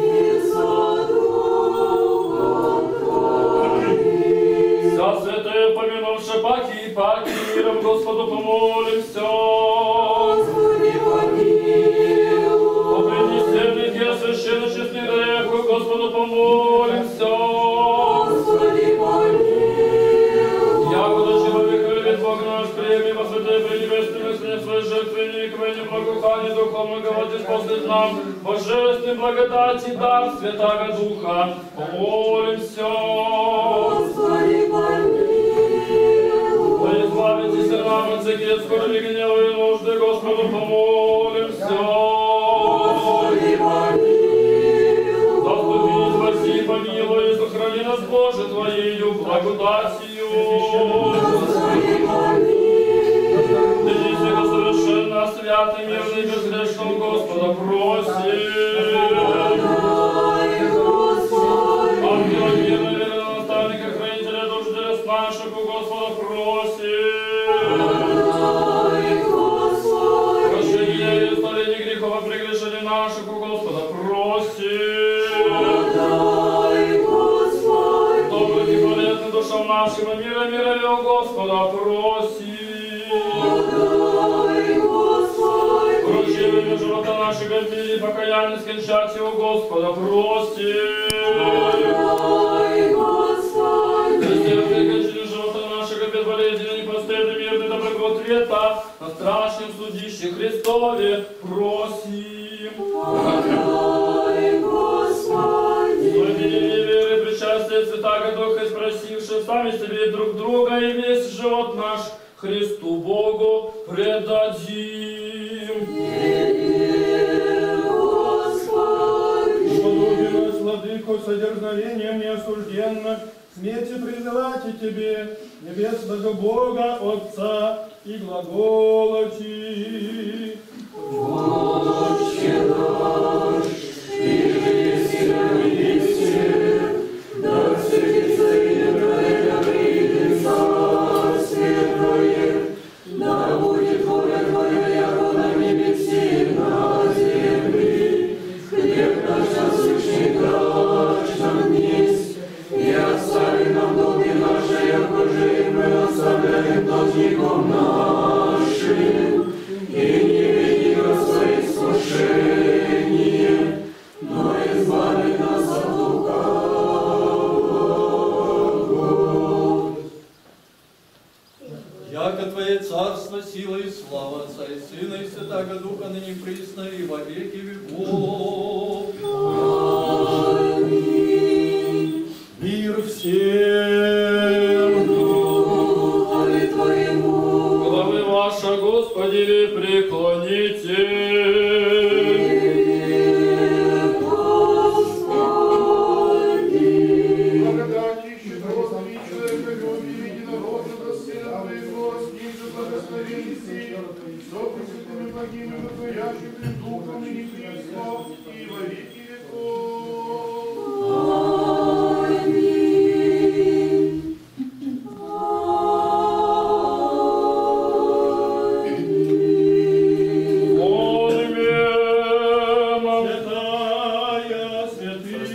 За святое помянувши паки и паки, миром Господу помолимся. Господи, помилуй. О принесенных я священно честный грех, Господу помолимся. Господи, помилуй. Якуда человек любит Бог наш, преми во святое пренебесное сне своей жертвенник, во неблагоухании духовного Господь нам, божественной благодати дар Святаго Духа, помолимся. Господи, помилуй. Да избавитесь нам от всяких скорби, гнева и нужды, Господу помолимся. Господи, помилуй. Заступи, спаси, помилуй, и сохрани нас, Боже, Твоею благодатью. Господи, помилуй. Дни всего совершенно, святым, мирным и безгрешным Господа просим. Дай, Господи. Ангела мира, верного наставника, хранителя душ чудес наших, у Господа просим. Дай, Господи. Прощение и исцеление грехов и прегрешений наших, у Господа просим. Дай, Господи. Добрых и полезных душам нашим и мира у Господа просим. Дай, Господи. Вручение живота нашего в мире покаяние скончать его Господа просим. Дай, Господи. Христе, прекратили живота нашего безболезненно, непостыдно, мирный, доброго ответа на страшном судище Христове просим. Дай, Господи. Святые веры, причастие Святаго Духа, и спросивши сами себе друг друга, и весь живот наш Христу Богу предадим. Господи. Подуби нас, Владыко, содерзновением неосужденно, смейте призывать и Тебе, небесного Бога, Отца, и глаголати. Отче наш, иже на небесе, да светится имя Твое, да придет царствие Твое, ныне и во веки веков. Мир всем. Духове Твоему. Главы ваша, Господи, преклоните. Благодати и щедрот и человеколюбие единородного Сына Твоего, с ним же благословенности, со пресвятыми богинями, творящим пред Духом и Христом, и во веки веков. Аминь. Святая святых.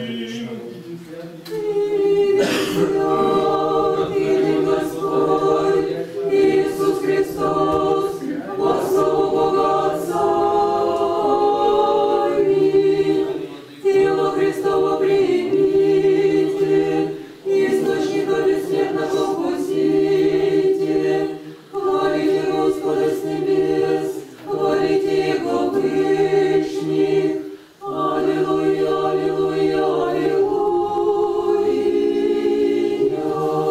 Святый Господь Иисус Христос, во славу Бога Отца. Аминь. Тело Христово примите, источника бессмертного вкусите. Хвалите Господа с небес, хвалите Его вышних. Аллилуйя, аллилуйя, аллилуйя.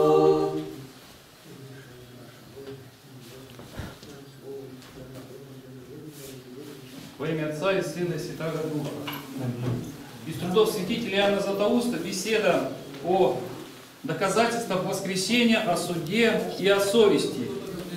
Во имя Отца и Сына и Святаго Духа. Из трудов святителя Иоанна Златоуста беседа о доказательствах воскресения, о суде и о совести.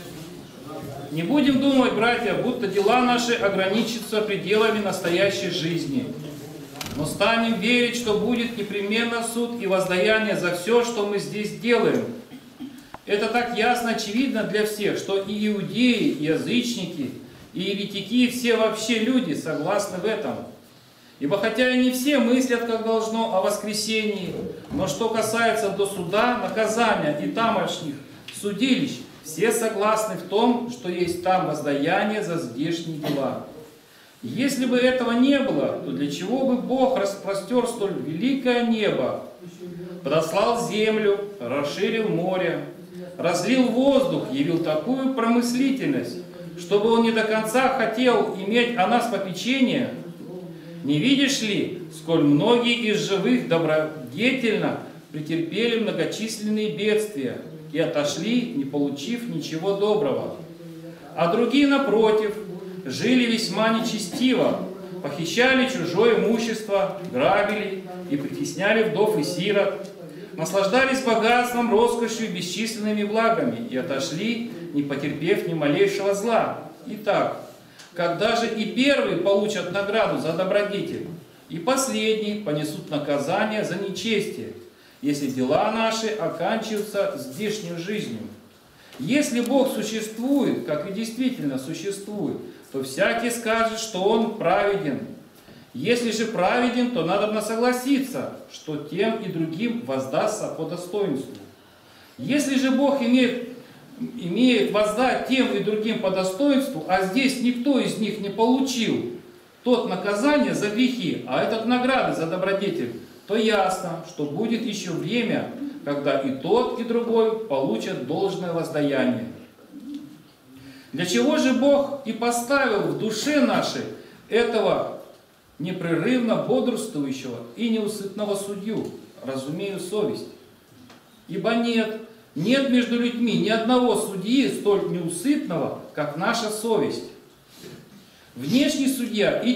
Не будем думать, братья, будто дела наши ограничатся пределами настоящей жизни. Но станем верить, что будет непременно суд и воздаяние за все, что мы здесь делаем. Это так ясно, очевидно для всех, что и иудеи, и язычники, и еретики, и все вообще люди согласны в этом. Ибо хотя и не все мыслят, как должно, о воскресении, но что касается до суда, наказания и тамошних судилищ, все согласны в том, что есть там воздаяние за здешние дела. Если бы этого не было, то для чего бы Бог распростер столь великое небо, подослал землю, расширил море, разлил воздух, явил такую промыслительность, чтобы Он не до конца хотел иметь о нас попечение? Не видишь ли, сколь многие из живых добродетельно претерпели многочисленные бедствия и отошли, не получив ничего доброго? А другие, напротив, жили весьма нечестиво, похищали чужое имущество, грабили и притесняли вдов и сирот, наслаждались богатством, роскошью и бесчисленными благами и отошли, не потерпев ни малейшего зла. Итак, когда же и первые получат награду за добродетель, и последние понесут наказание за нечестие, если дела наши оканчиваются здешней жизнью. Если Бог существует, как и действительно существует, то всякий скажет, что Он праведен. Если же праведен, то надо согласиться, что тем и другим воздастся по достоинству. Если же Бог имеет воздать тем и другим по достоинству, а здесь никто из них не получил тот наказание за грехи, а этот награды за добродетель, то ясно, что будет еще время, когда и тот, и другой получат должное воздаяние. Для чего же Бог и поставил в душе нашей этого непрерывно бодрствующего и неусыпного судью, разумею, совесть? Ибо нет между людьми ни одного судьи столь неусыпного, как наша совесть. Внешний судья и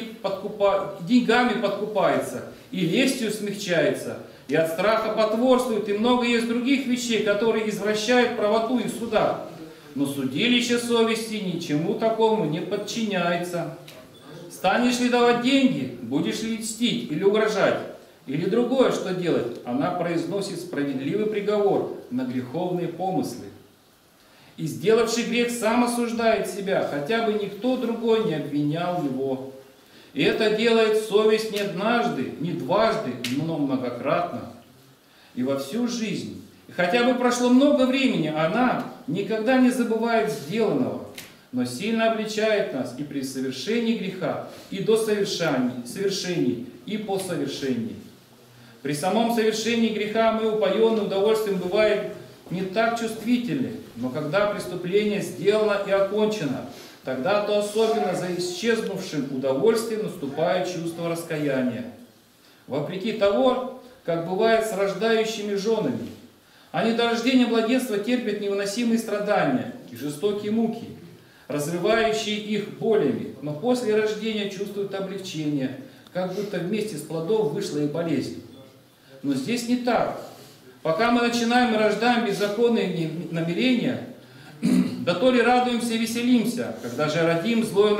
деньгами подкупается, и лестью смягчается, и от страха потворствует, и много есть других вещей, которые извращают правоту и суда. Но судилище совести ничему такому не подчиняется. Станешь ли давать деньги, будешь ли льстить или угрожать, или другое, что делать, она произносит справедливый приговор на греховные помыслы. И сделавший грех сам осуждает себя, хотя бы никто другой не обвинял его. И это делает совесть не однажды, не дважды, но многократно. И во всю жизнь. И хотя бы прошло много времени, она никогда не забывает сделанного, но сильно обличает нас и при совершении греха, и до совершений, и по совершении. При самом совершении греха мы упоенным удовольствием бываем не так чувствительны, но когда преступление сделано и окончено, Тогда-то особенно за исчезнувшим удовольствием наступает чувство раскаяния. Вопреки того, как бывает с рождающими женами, они до рождения младенства терпят невыносимые страдания и жестокие муки, разрывающие их болями, но после рождения чувствуют облегчение, как будто вместе с плодом вышла и болезнь. Но здесь не так. Пока мы начинаем и рождаем беззаконные намерения, да то ли радуемся и веселимся, когда же родим злое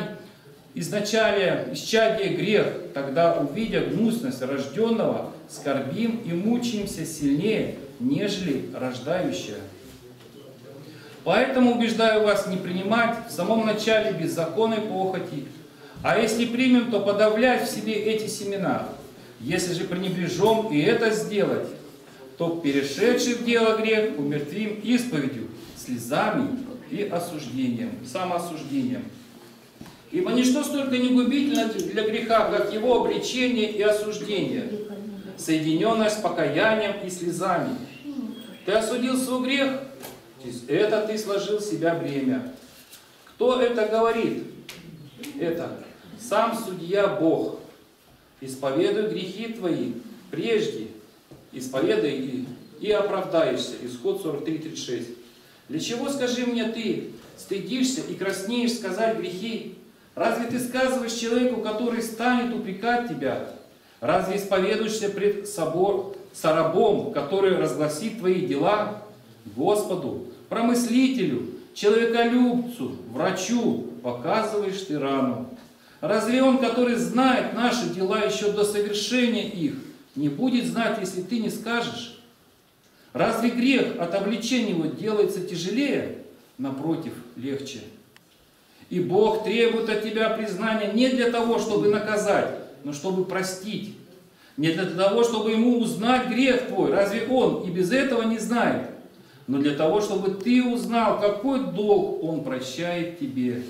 исчадие грех, тогда, увидя гнусность рожденного, скорбим и мучаемся сильнее, нежели рождающая. Поэтому убеждаю вас не принимать в самом начале беззаконной похоти, а если примем, то подавлять в себе эти семена. Если же пренебрежем и это сделать, то перешедший в дело грех умертвим исповедью, слезами и осуждением, самоосуждением. Ибо ничто столько не губительно для греха, как его обличение и осуждение, соединенное с покаянием и слезами. Ты осудил свой грех, это ты сложил в себя бремя. Кто это говорит? Это сам судья Бог. Исповедуй грехи твои прежде, исповедай и оправдаешься. Исход 43:36. Для чего, скажи мне, ты стыдишься и краснеешь сказать грехи? Разве ты сказываешь человеку, который станет упрекать тебя? Разве исповедуешься пред сорабом, который разгласит твои дела? Господу, промыслителю, человеколюбцу, врачу показываешь ты рану. Разве он, который знает наши дела еще до совершения их, не будет знать, если ты не скажешь? Разве грех от обличения его делается тяжелее? Напротив, легче. И Бог требует от тебя признания не для того, чтобы наказать, но чтобы простить. Не для того, чтобы ему узнать грех твой. Разве он и без этого не знает? Но для того, чтобы ты узнал, какой долг он прощает тебе.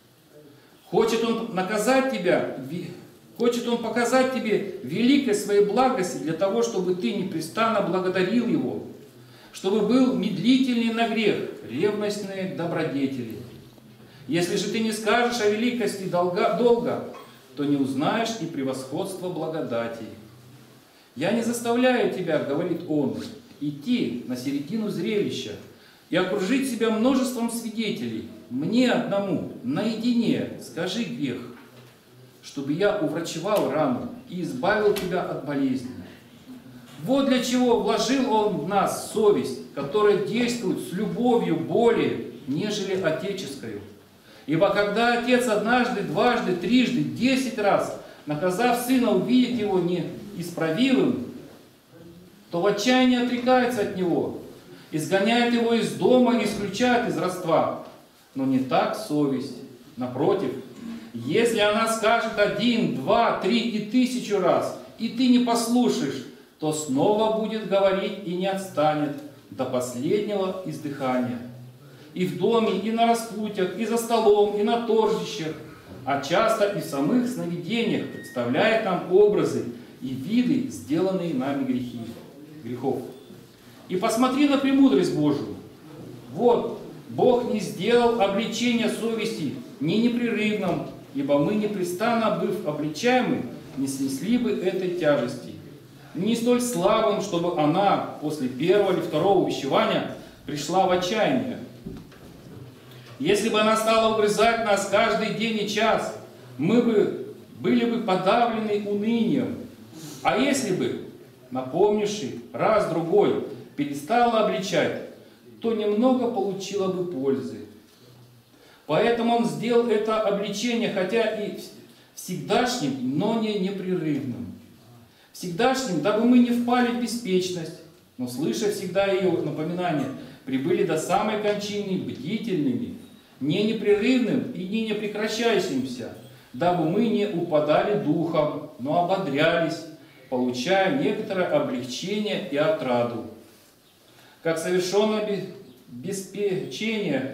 Хочет он наказать тебя, хочет он показать тебе великость своей благости для того, чтобы ты непрестанно благодарил его, чтобы был медлительный на грех, ревностные добродетели. Если же ты не скажешь о великости долга, то не узнаешь и превосходства благодати. Я не заставляю тебя, говорит он, идти на середину зрелища и окружить себя множеством свидетелей. Мне одному, наедине, скажи грех, чтобы я уврачевал рану и избавил тебя от болезни. Вот для чего вложил он в нас совесть, которая действует с любовью более, нежели отеческую. Ибо когда отец однажды, дважды, трижды, 10 раз, наказав сына увидеть его неисправимым, то в отчаянии отрекается от него, изгоняет его из дома и исключает из родства. Но не так совесть. Напротив, если она скажет 1, 2, 3 и 1000 раз, и ты не послушаешь, то снова будет говорить и не отстанет до последнего издыхания. И в доме, и на распутьях, и за столом, и на торжищах, а часто и в самых сновидениях представляет нам образы и виды, сделанные нами грехов. И посмотри на премудрость Божию. Вот, Бог не сделал обличения совести ни непрерывным, ибо мы непрестанно, быв обличаемы, не снесли бы этой тяжести. Не столь слабым, чтобы она после первого или второго увещевания пришла в отчаяние. Если бы она стала угрызать нас каждый день и час, мы были бы подавлены унынием. А если бы, напомнивший раз-другой, перестала обличать, то немного получила бы пользы. Поэтому он сделал это обличение, хотя и всегдашним, но не непрерывным. Всегдашним, дабы мы не впали в беспечность, но, слыша всегда ее напоминание, прибыли до самой кончины бдительными, не непрерывным и не непрекращающимся, дабы мы не упадали духом, но ободрялись, получая некоторое облегчение и отраду. Как совершенное беспечение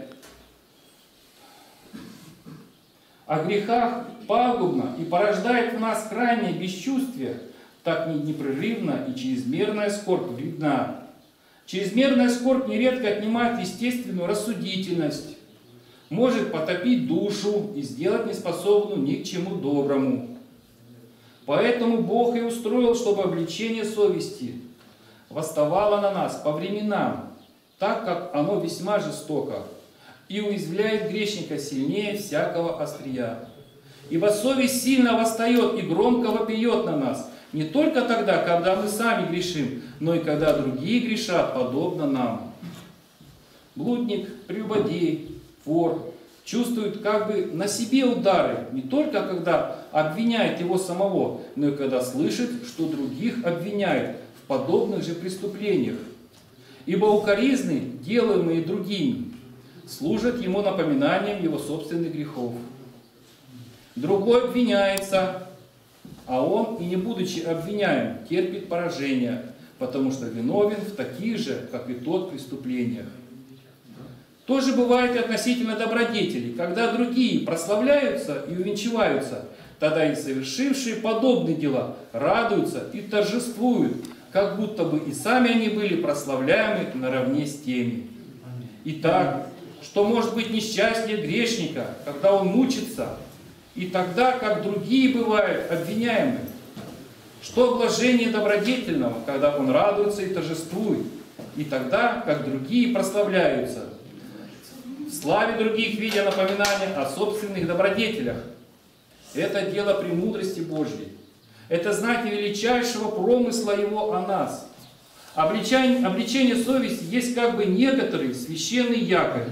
о грехах пагубно и порождает в нас крайнее бесчувствие, так непрерывно и чрезмерная скорбь вредна. Чрезмерная скорбь нередко отнимает естественную рассудительность, может потопить душу и сделать неспособную ни к чему доброму. Поэтому Бог и устроил, чтобы обличение совести восставало на нас по временам, так как оно весьма жестоко и уязвляет грешника сильнее всякого острия. Ибо совесть сильно восстает и громко вопиет на нас, не только тогда, когда мы сами грешим, но и когда другие грешат, подобно нам. Блудник, прелюбодей, вор чувствует как бы на себе удары, не только когда обвиняет его самого, но и когда слышит, что других обвиняют в подобных же преступлениях. Ибо укоризны, делаемые другими, служат ему напоминанием его собственных грехов. Другой обвиняется, а он, и не будучи обвиняем, терпит поражение, потому что виновен в таких же, как и тот, преступлениях. То же бывает и относительно добродетелей, когда другие прославляются и увенчиваются, тогда и совершившие подобные дела радуются и торжествуют, как будто бы и сами они были прославляемы наравне с теми. Итак, что может быть несчастье грешника, когда он мучится, и тогда, как другие бывают обвиняемы? Что блажение добродетельного, когда он радуется и торжествует, и тогда, как другие прославляются, в славе других видя напоминания о собственных добродетелях? Это дело премудрости Божьей. Это знание величайшего промысла Его о нас. Обличение совести есть как бы некоторый священный якорь.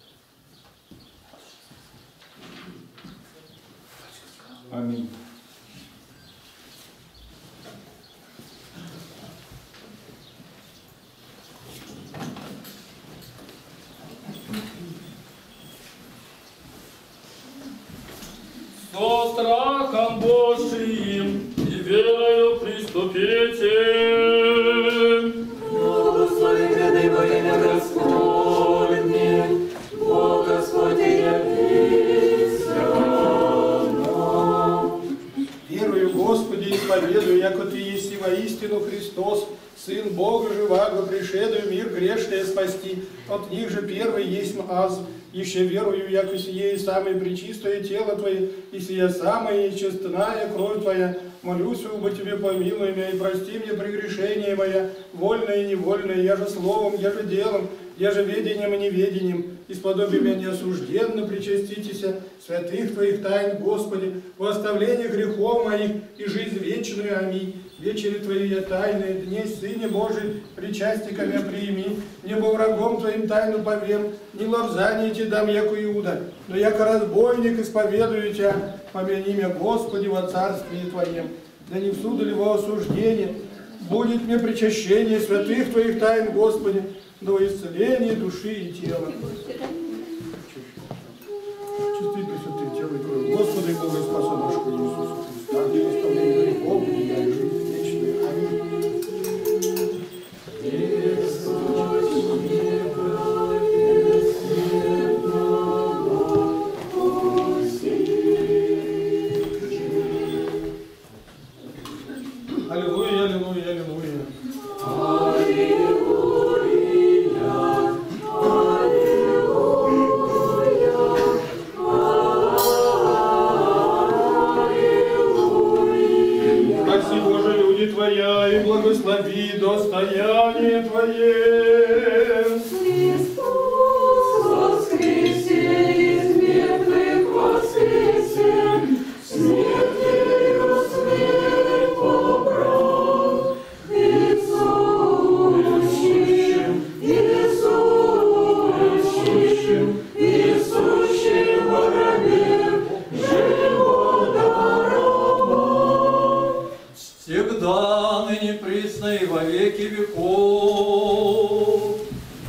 Аминь. Со страхом Божиим и верою приступите. Благослови гряды во имя Господне, Бог Господи явися нам. Верую, Господи, исповедую, яко Ты еси воистину Христос, Сын Бога живаго, пришедший мир грешный спасти, от них же первый есть аз. Еще верую, яко сие и самое пречистое тело Твое, и сия самая честная кровь Твоя, молюсь, убо Тебе помилуй меня, и прости мне прегрешение мое, вольное и невольное, я же словом, я же делом, я же ведением и неведением, исподоби меня неосужденно причаститеся святых Твоих тайн, Господи, во оставление грехов моих и жизнь вечную. Аминь. Вечери Твои я тайные, дней Сыне Божий, причастика меня прими, небо врагом Твоим тайну повем, не лобзание Тебе дам, яку Иуда, но яко разбойник исповедую Тебя, помяни меня, Господи, во царстве Твоем, да не в суд или во осуждение, будет мне причащение святых Твоих тайн, Господи, до исцеления души и тела. Чисти пресвятых тела и крови Господа и Бога Спаса нашего Иисуса Христа, где оставление грехов, и я и жизнь вечную. Аминь. Аллилуйя, аллилуйя, аллилуйя. Спаси, Боже, люди Твоя, и благослови достояние Твое. Христос воскресе, из мертвых воскресе, смертью смерть побрал, и сущим, во гробе живот даровал. Всегда, ныне, присно и во веки веков.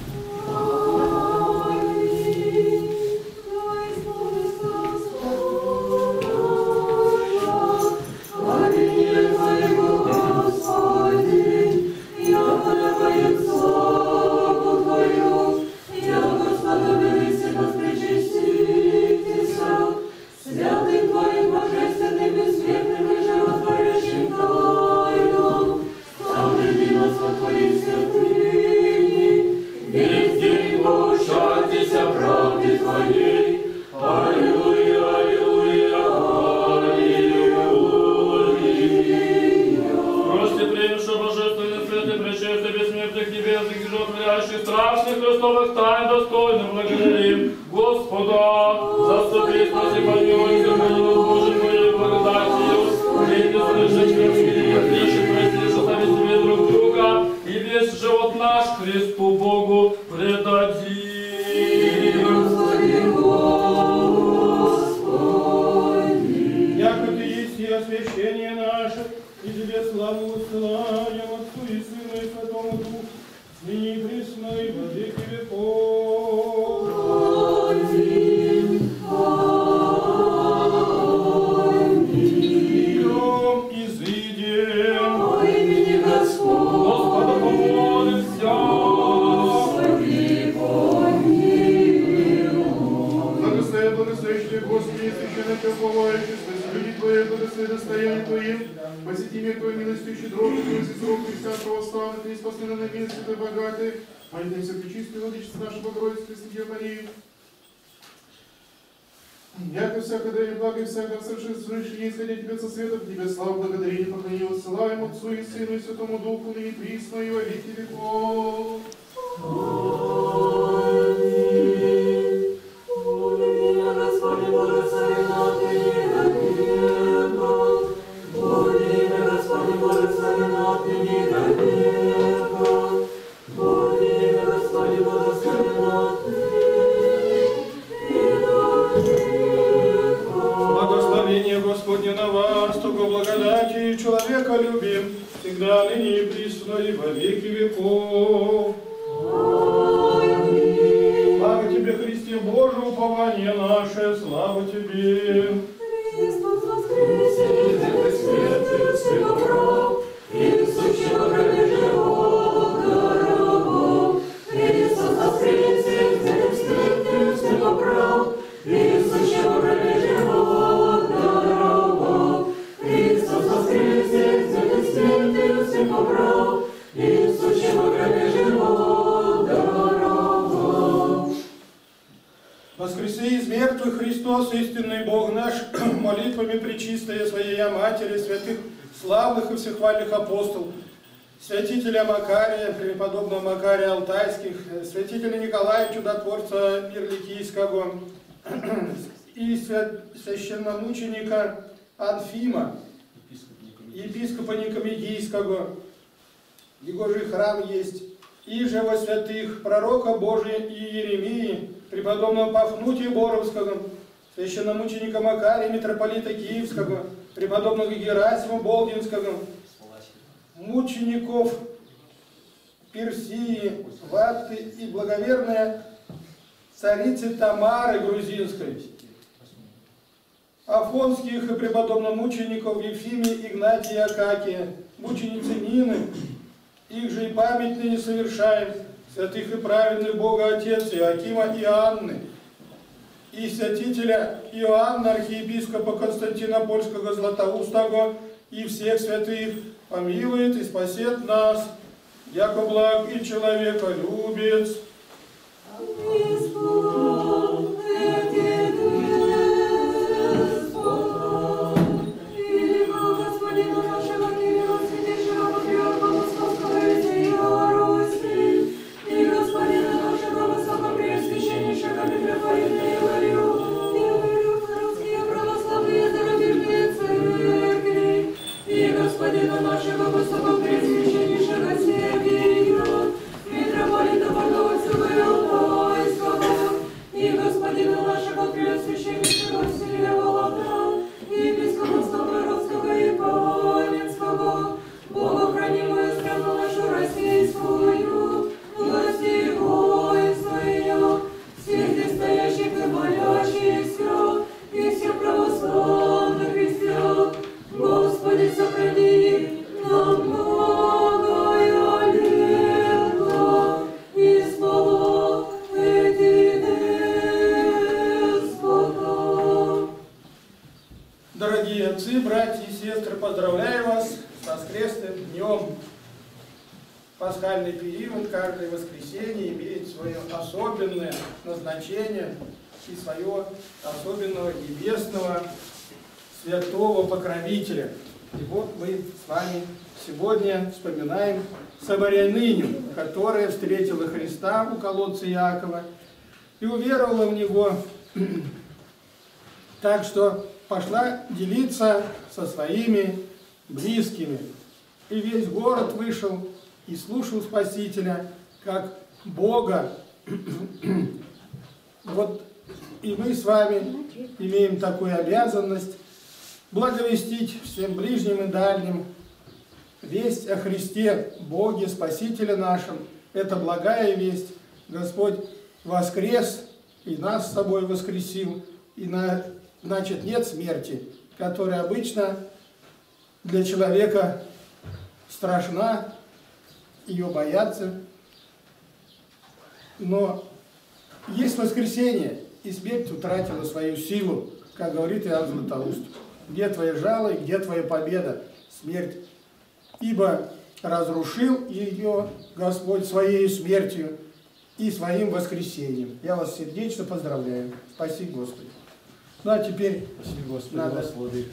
Святым Твоим божественным, бессмертным и животворящим тайнам, сохрани нас во Твоей Христовых тайн достойно благодарим Господа. Заступи, спаси, помилуй, сохрани нас, Боже, Твоей благодатью. Прежде слышать, как смирение, прищи, прости, состави себе друг друга, и весь живот наш Христу Богу предадим. Яко Ты есть и освящение наше, и Тебе славу высылаем Отцу и Сыну и Святому Духу, ныне и присно и во веки веков. Аминь. Идем, изыдем. Во имени Господа. Господа помолимся. Господи, помилуй. Благослови, благословящий Господи, священное Тебя уповающий, спаси люди Твои, благослови достояние Твоим, посети мир Твой милостью щедрот, Твой сестров христиан православных, и спасли на милость Святой богатой, молитвимся пречистую владычицу нашу Богородицу, Пресвятую Марию. Яко всякое древнее благо и всякое совершенствующее, исходя Тебе со света, к Тебе славу, благодарение, поклонение воссылаем Отцу и Сыну и Святому Духу, ныне и присно и во веки веков. Аминь. Молимся, Господи, благослови нас и не века. Молимся, Господи, благослови нас и не века. Молимся, Господи, благослови нас и не века. Благословение Господне на вас, только благодати человека любим, всегда ныне и присно и во веки веков. Аминь. Слава Тебе, Христе Боже, упование наше, слава Тебе. Христос воскресе, и свет, всего прав, и сущего кроме живого рабов. Христос воскресе, и свет, всего прав, и сущего кроме живого рабов. Христос воскресе, и свет, всего прав, и сущего кроме живого рабов. Воскреси из мертвых Христос, истинный Бог наш, молитвами пречистая Своей Матери, святых, славных и всехвальных апостолов, святителя Макария, преподобного Макария Алтайских, святителя Николая, чудотворца Мирликийского, и священномученика Анфима, епископа Никомедийского, его же храм есть, и же во святых пророка Божия и Иеремии, преподобного Пафнутия Боровского, священномученика Макария, митрополита Киевского, преподобного Герасима Болдинского, мучеников Персии, Ватты и благоверная царицы Тамары Грузинской, афонских и преподобномучеников Ефимия, Игнатия, Акакия, мученицы Нины, их же и память ныне совершаем, святых и праведных Бога Отец Иоакима и Анны, и святителя Иоанна, архиепископа Константинопольского Златоустого, и всех святых помилует и спасет нас, яко благ и человеколюбец. Господина нашего высокопреосвященнейшего Сергия, митрополита Подольского и Алтайского, и господина нашего преосвященнейшего Всеволода, епископа Славгородского и Паменского, богохранимую страну нашу российскую, власти и воинство ее, всех здесь стоящих и молящихся, и всех православных христиан, Господи, сохрани нам многое лето и слава эти Господа. Дорогие отцы, братья и сестры, поздравляю вас с воскресным днем. Пасхальный период, каждое воскресенье имеет свое особенное назначение и свое особенного небесного святого покровителя. И вот мы с вами сегодня вспоминаем Самаряныню, которая встретила Христа у колодца Иакова и уверовала в Него, так что пошла делиться со своими близкими. И весь город вышел и слушал Спасителя, как Бога. Вот и мы с вами имеем такую обязанность благовестить всем ближним и дальним весть о Христе, Боге, Спасителе нашем. Это благая весть. Господь воскрес и нас с собой воскресил. И значит, нет смерти, которая обычно для человека страшна, ее боятся. Но есть воскресение, и смерть утратила свою силу, как говорит Иоанн Златоуст. Где твоя жало и где твоя победа, смерть? Ибо разрушил ее Господь своей смертью и своим воскресением. Я вас сердечно поздравляю. Спаси Господи. Ну а теперь Спаси Господи, надо... Господи.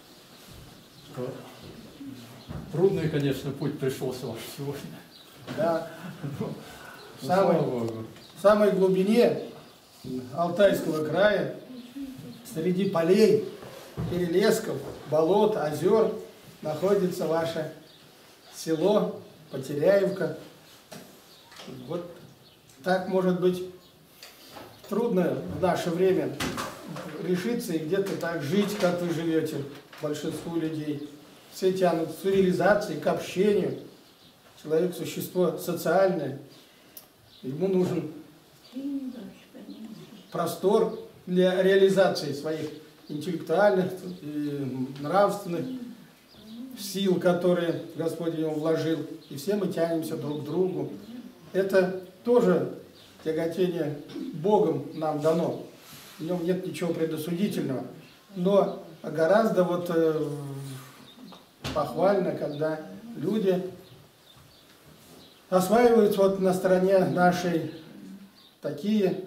Трудный, конечно, путь пришелся вам сегодня. Да. Слава Богу. В самой глубине Алтайского края, среди полей, перелесков, болот, озер, находится ваше село Потеряевка. Вот так, может быть, трудно в наше время решиться и где-то так жить, как вы живете, большинству людей. Все тянут к цивилизации, к общению. Человек – существо социальное. Ему нужен простор для реализации своих интеллектуальных и нравственных сил, которые Господь в него вложил. И все мы тянемся друг к другу. Это тоже тяготение Богом нам дано. В нем нет ничего предосудительного. Но гораздо вот похвально, когда люди осваивают вот на стороне нашей такие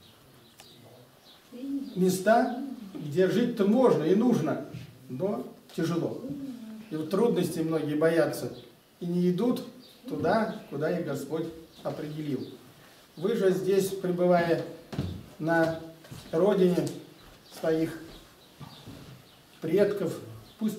места, где жить-то можно и нужно, но тяжело. И вот трудностей многие боятся и не идут туда, куда их Господь определил. Вы же здесь, пребывая на родине своих предков, пусть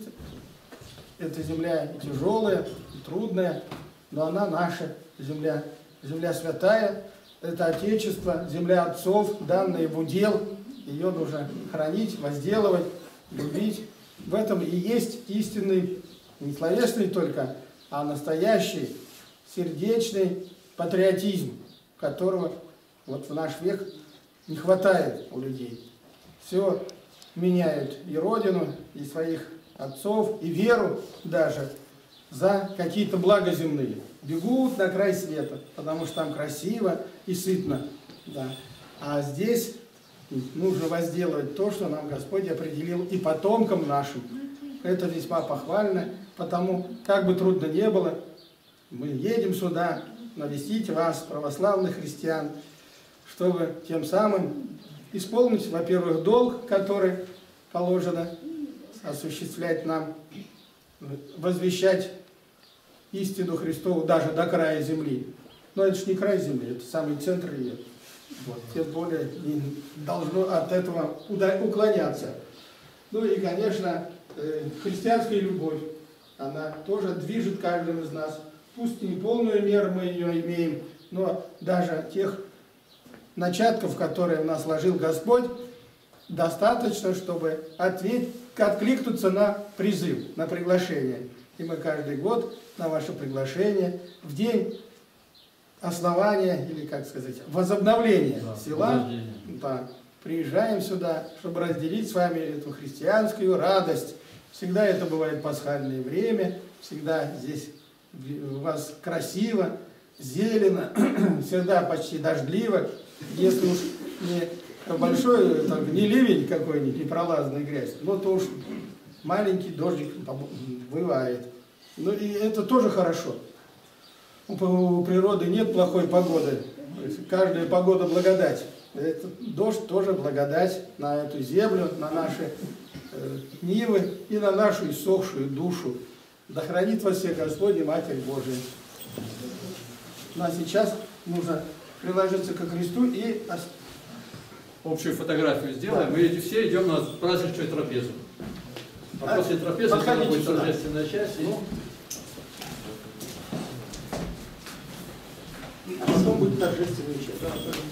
эта земля и тяжелая, и трудная, но она наша земля, земля святая, это Отечество, земля отцов, данная в удел, ее нужно хранить, возделывать, любить. В этом и есть истинный, не словесный только, а настоящий, сердечный патриотизм, которого вот в наш век не хватает у людей. Все меняют и родину, и своих отцов, и веру даже за какие-то блага земные. Бегут на край света, потому что там красиво и сытно. Да. А здесь нужно возделывать то, что нам Господь определил и потомкам нашим. Это весьма похвально, потому, как бы трудно не было, мы едем сюда навестить вас, православных христиан, чтобы тем самым исполнить, во-первых, долг, который положено осуществлять нам, возвещать истину Христову даже до края земли. Но это же не край земли, это самый центр ее. Вот, тем более не должно от этого уклоняться. Ну и, конечно, христианская любовь, она тоже движет каждым из нас. Пусть не полную меру мы ее имеем, но даже тех начатков, которые в нас вложил Господь, достаточно, чтобы откликнуться на призыв, на приглашение. И мы каждый год на ваше приглашение в день основания, или, как сказать, возобновления села, да, приезжаем сюда, чтобы разделить с вами эту христианскую радость. Всегда это бывает пасхальное время, всегда здесь у вас красиво, зелено, всегда почти дождливо. Если уж не большой, там, не ливень какой-нибудь, не пролазная грязь, но то уж маленький дождик бывает. Ну и это тоже хорошо. У природы нет плохой погоды. Каждая погода благодать. Этот дождь тоже благодать на эту землю, на наши Нивы и на нашу иссохшую душу. Да хранит вас всех Господь и Матерь Божия. Ну а сейчас нужно приложиться ко кресту и... Общую фотографию сделаем, да. Мы все идем на праздничную трапезу. А после трапезы будет торжественная часть. А потом будет торжественная часть.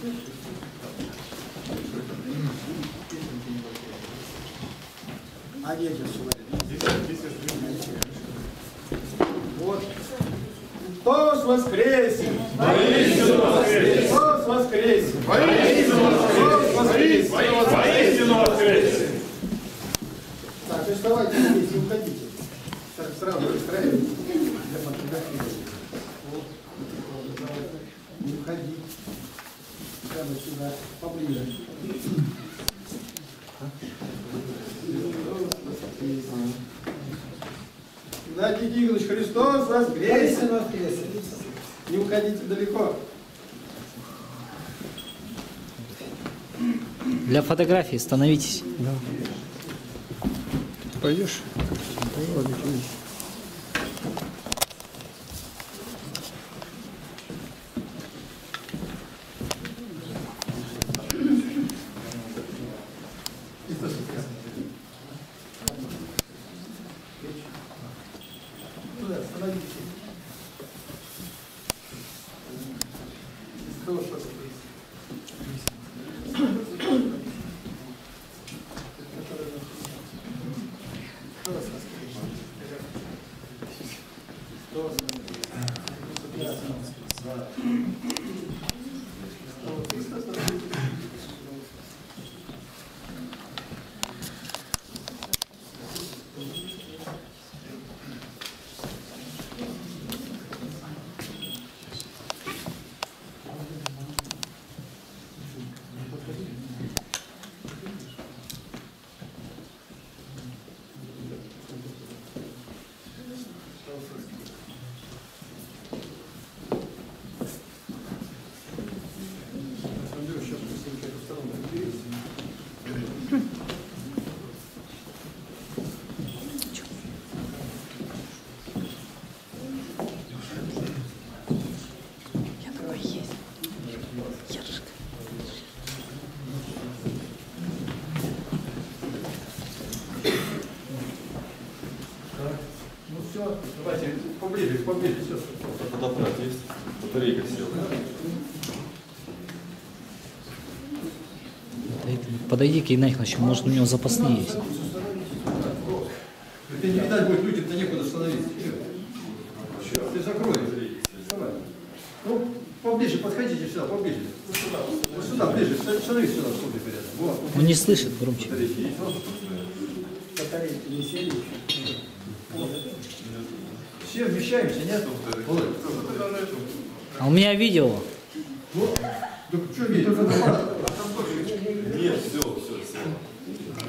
А нет, вот. Христос воскресе! Воистину воскресе! Христос воскресе! Воистину воскресе! Воистину воскресе! Так, то есть вставайте здесь, не уходите. Так, сразу выстраивайте. Не уходите. Прямо сюда, поближе. Игнатий Тихонович, Христос воскресе! Не уходите далеко. Для фотографии становитесь. Да. Пойдешь? Давайте поближе, все. Фотоаппарат есть? Батарейка села. Подойди к Игнатьевичу, может у него запасные есть. Ты не видать будет, людям-то некуда становиться. Ты закрой. Давай. Ну, поближе, подходите сюда, поближе. Вот сюда, ближе, становись сюда, чтобы рядом. Вот. Он не слышит громче. Батарейки не сели. Все вмещаемся, нет? А у меня видео. Вот. Да что видишь? Нет, все.